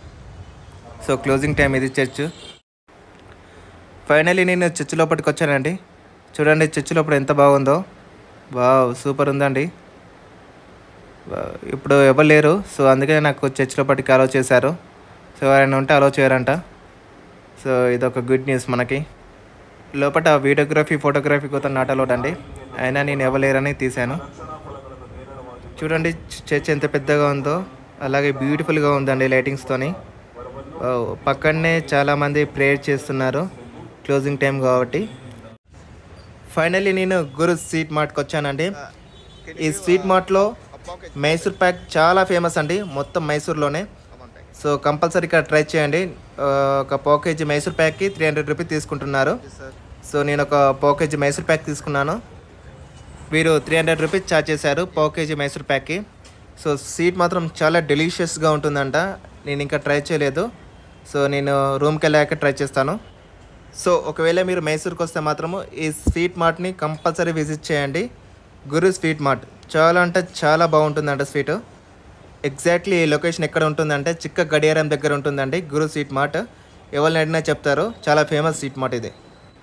సో క్లోజింగ్ టైం ఇది చర్చ్. ఫైనలీ నేను చర్చ్ లోపలికి వచ్చానండి. చూడండి చర్చ్ లోపల ఎంత బాగుందో. వావ్, సూపర్ ఉందండి. ఇప్పుడు ఎవరు లేరు, సో అందుకే నాకు చర్చ్ లోపలికి అలౌ చేశారు. సో ఎవరైనా ఉంటే అలౌ చేయరంట. సో ఇదొక గుడ్ న్యూస్ మనకి. లోపల వీడియోగ్రఫీ ఫోటోగ్రఫీ కొత్త నాట్ అలౌడ్ అండి, అయినా నేను ఎవరు లేరని తీశాను. చూడండి చర్చ్ ఎంత పెద్దగా ఉందో, అలాగే బ్యూటిఫుల్గా ఉందండి లైటింగ్స్తోని. పక్కనే చాలామంది ప్రేయర్ చేస్తున్నారు క్లోజింగ్ టైం కాబట్టి. ఫైనల్లీ నేను గురు స్వీట్ మార్ట్కి వచ్చానండి. ఈ స్వీట్ మార్ట్లో మైసూర్ ప్యాక్ చాలా ఫేమస్ అండి మొత్తం మైసూర్లోనే. సో కంపల్సరీ ఇక్కడ ట్రై చేయండి. ఒక పావు కేజీ మైసూర్ ప్యాక్కి త్రీ హండ్రెడ్ రూపీస్ తీసుకుంటున్నారు. సో నేను ఒక పావు కేజీ మైసూర్ ప్యాక్ తీసుకున్నాను. వీరు త్రీ హండ్రెడ్ రూపీస్ ఛార్జ్ చేశారు పావు కేజీ మైసూర్ ప్యాక్కి. సో స్వీట్ మాత్రం చాలా డెలిషియస్గా ఉంటుందంట. నేను ఇంకా ట్రై చేయలేదు. సో నేను రూమ్కి వెళ్ళాక ట్రై చేస్తాను. సో ఒకవేళ మీరు మైసూర్కి వస్తే మాత్రము ఈ స్వీట్ మార్ట్ని కంపల్సరీ విజిట్ చేయండి. గురు స్వీట్ మార్ట్ చాలా అంటే చాలా బాగుంటుందంట స్వీట్. ఎగ్జాక్ట్లీ ఈ లొకేషన్ ఎక్కడ ఉంటుందంటే చిక్క గడియారం దగ్గర ఉంటుందండి గురు స్వీట్ మార్ట్. ఎవరిని అడిగినా చెప్తారు, చాలా ఫేమస్ స్వీట్ మార్ట్ ఇది.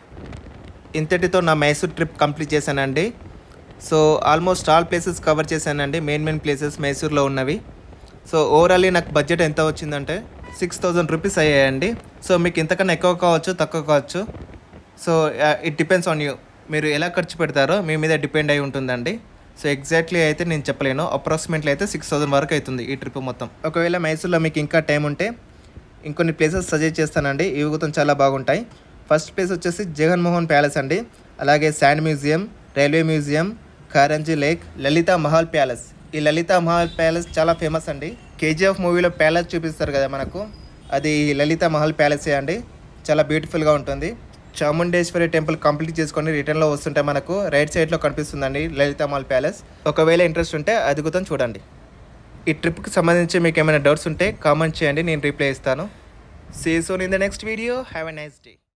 ఇంతటితో నా మైసూర్ ట్రిప్ కంప్లీట్ చేశానండి. So almost all places cover చేశానండి, మెయిన్ మెయిన్ ప్లేసెస్ మైసూర్లో ఉన్నవి. సో ఓవరాల్లీ నాకు బడ్జెట్ ఎంత వచ్చిందంటే సిక్స్ థౌజండ్ రూపీస్ అయ్యాయండి. సో మీకు ఇంతకన్నా ఎక్కువ కావచ్చు తక్కువ కావచ్చు. So it depends on you, మీరు ఎలా ఖర్చు పెడతారో మీ మీద డిపెండ్ అయి ఉంటుందండి. సో ఎగ్జాక్ట్లీ అయితే నేను చెప్పలేను, అప్రాక్సిమేట్లీ అయితే సిక్స్ థౌసండ్ వరకు అవుతుంది ఈ ట్రిప్ మొత్తం. ఒకవేళ మైసూర్లో మీకు ఇంకా టైం ఉంటే ఇంకొన్ని ప్లేసెస్ సజెస్ట్ చేస్తానండి, ఇవి కూడా చాలా బాగుంటాయి. ఫస్ట్ ప్లేస్ వచ్చేసి జగన్మోహన్ ప్యాలెస్ అండి, అలాగే sand museum, railway museum, Karanji lake, Lalitha Mahal palace. ఈ లలితా మహల్ ప్యాలెస్ చాలా ఫేమస్ అండి. కేజీఎఫ్ మూవీలో ప్యాలెస్ చూపిస్తారు కదా మనకు, అది లలితా మహల్ ప్యాలెసే అండి. చాలా బ్యూటిఫుల్గా ఉంటుంది. చాముండేశ్వరి టెంపుల్ కంప్లీట్ చేసుకొని రిటర్న్లో వస్తుంటే మనకు రైట్ సైడ్లో కనిపిస్తుందండి లలితా మహల్ ప్యాలెస్. ఒకవేళ ఇంట్రెస్ట్ ఉంటే అది కూడా చూడండి. ఈ ట్రిప్కి సంబంధించి మీకు ఏమైనా డౌట్స్ ఉంటే కామెంట్ చేయండి, నేను రిప్లై ఇస్తాను. See you soon in the next video. Have a nice day.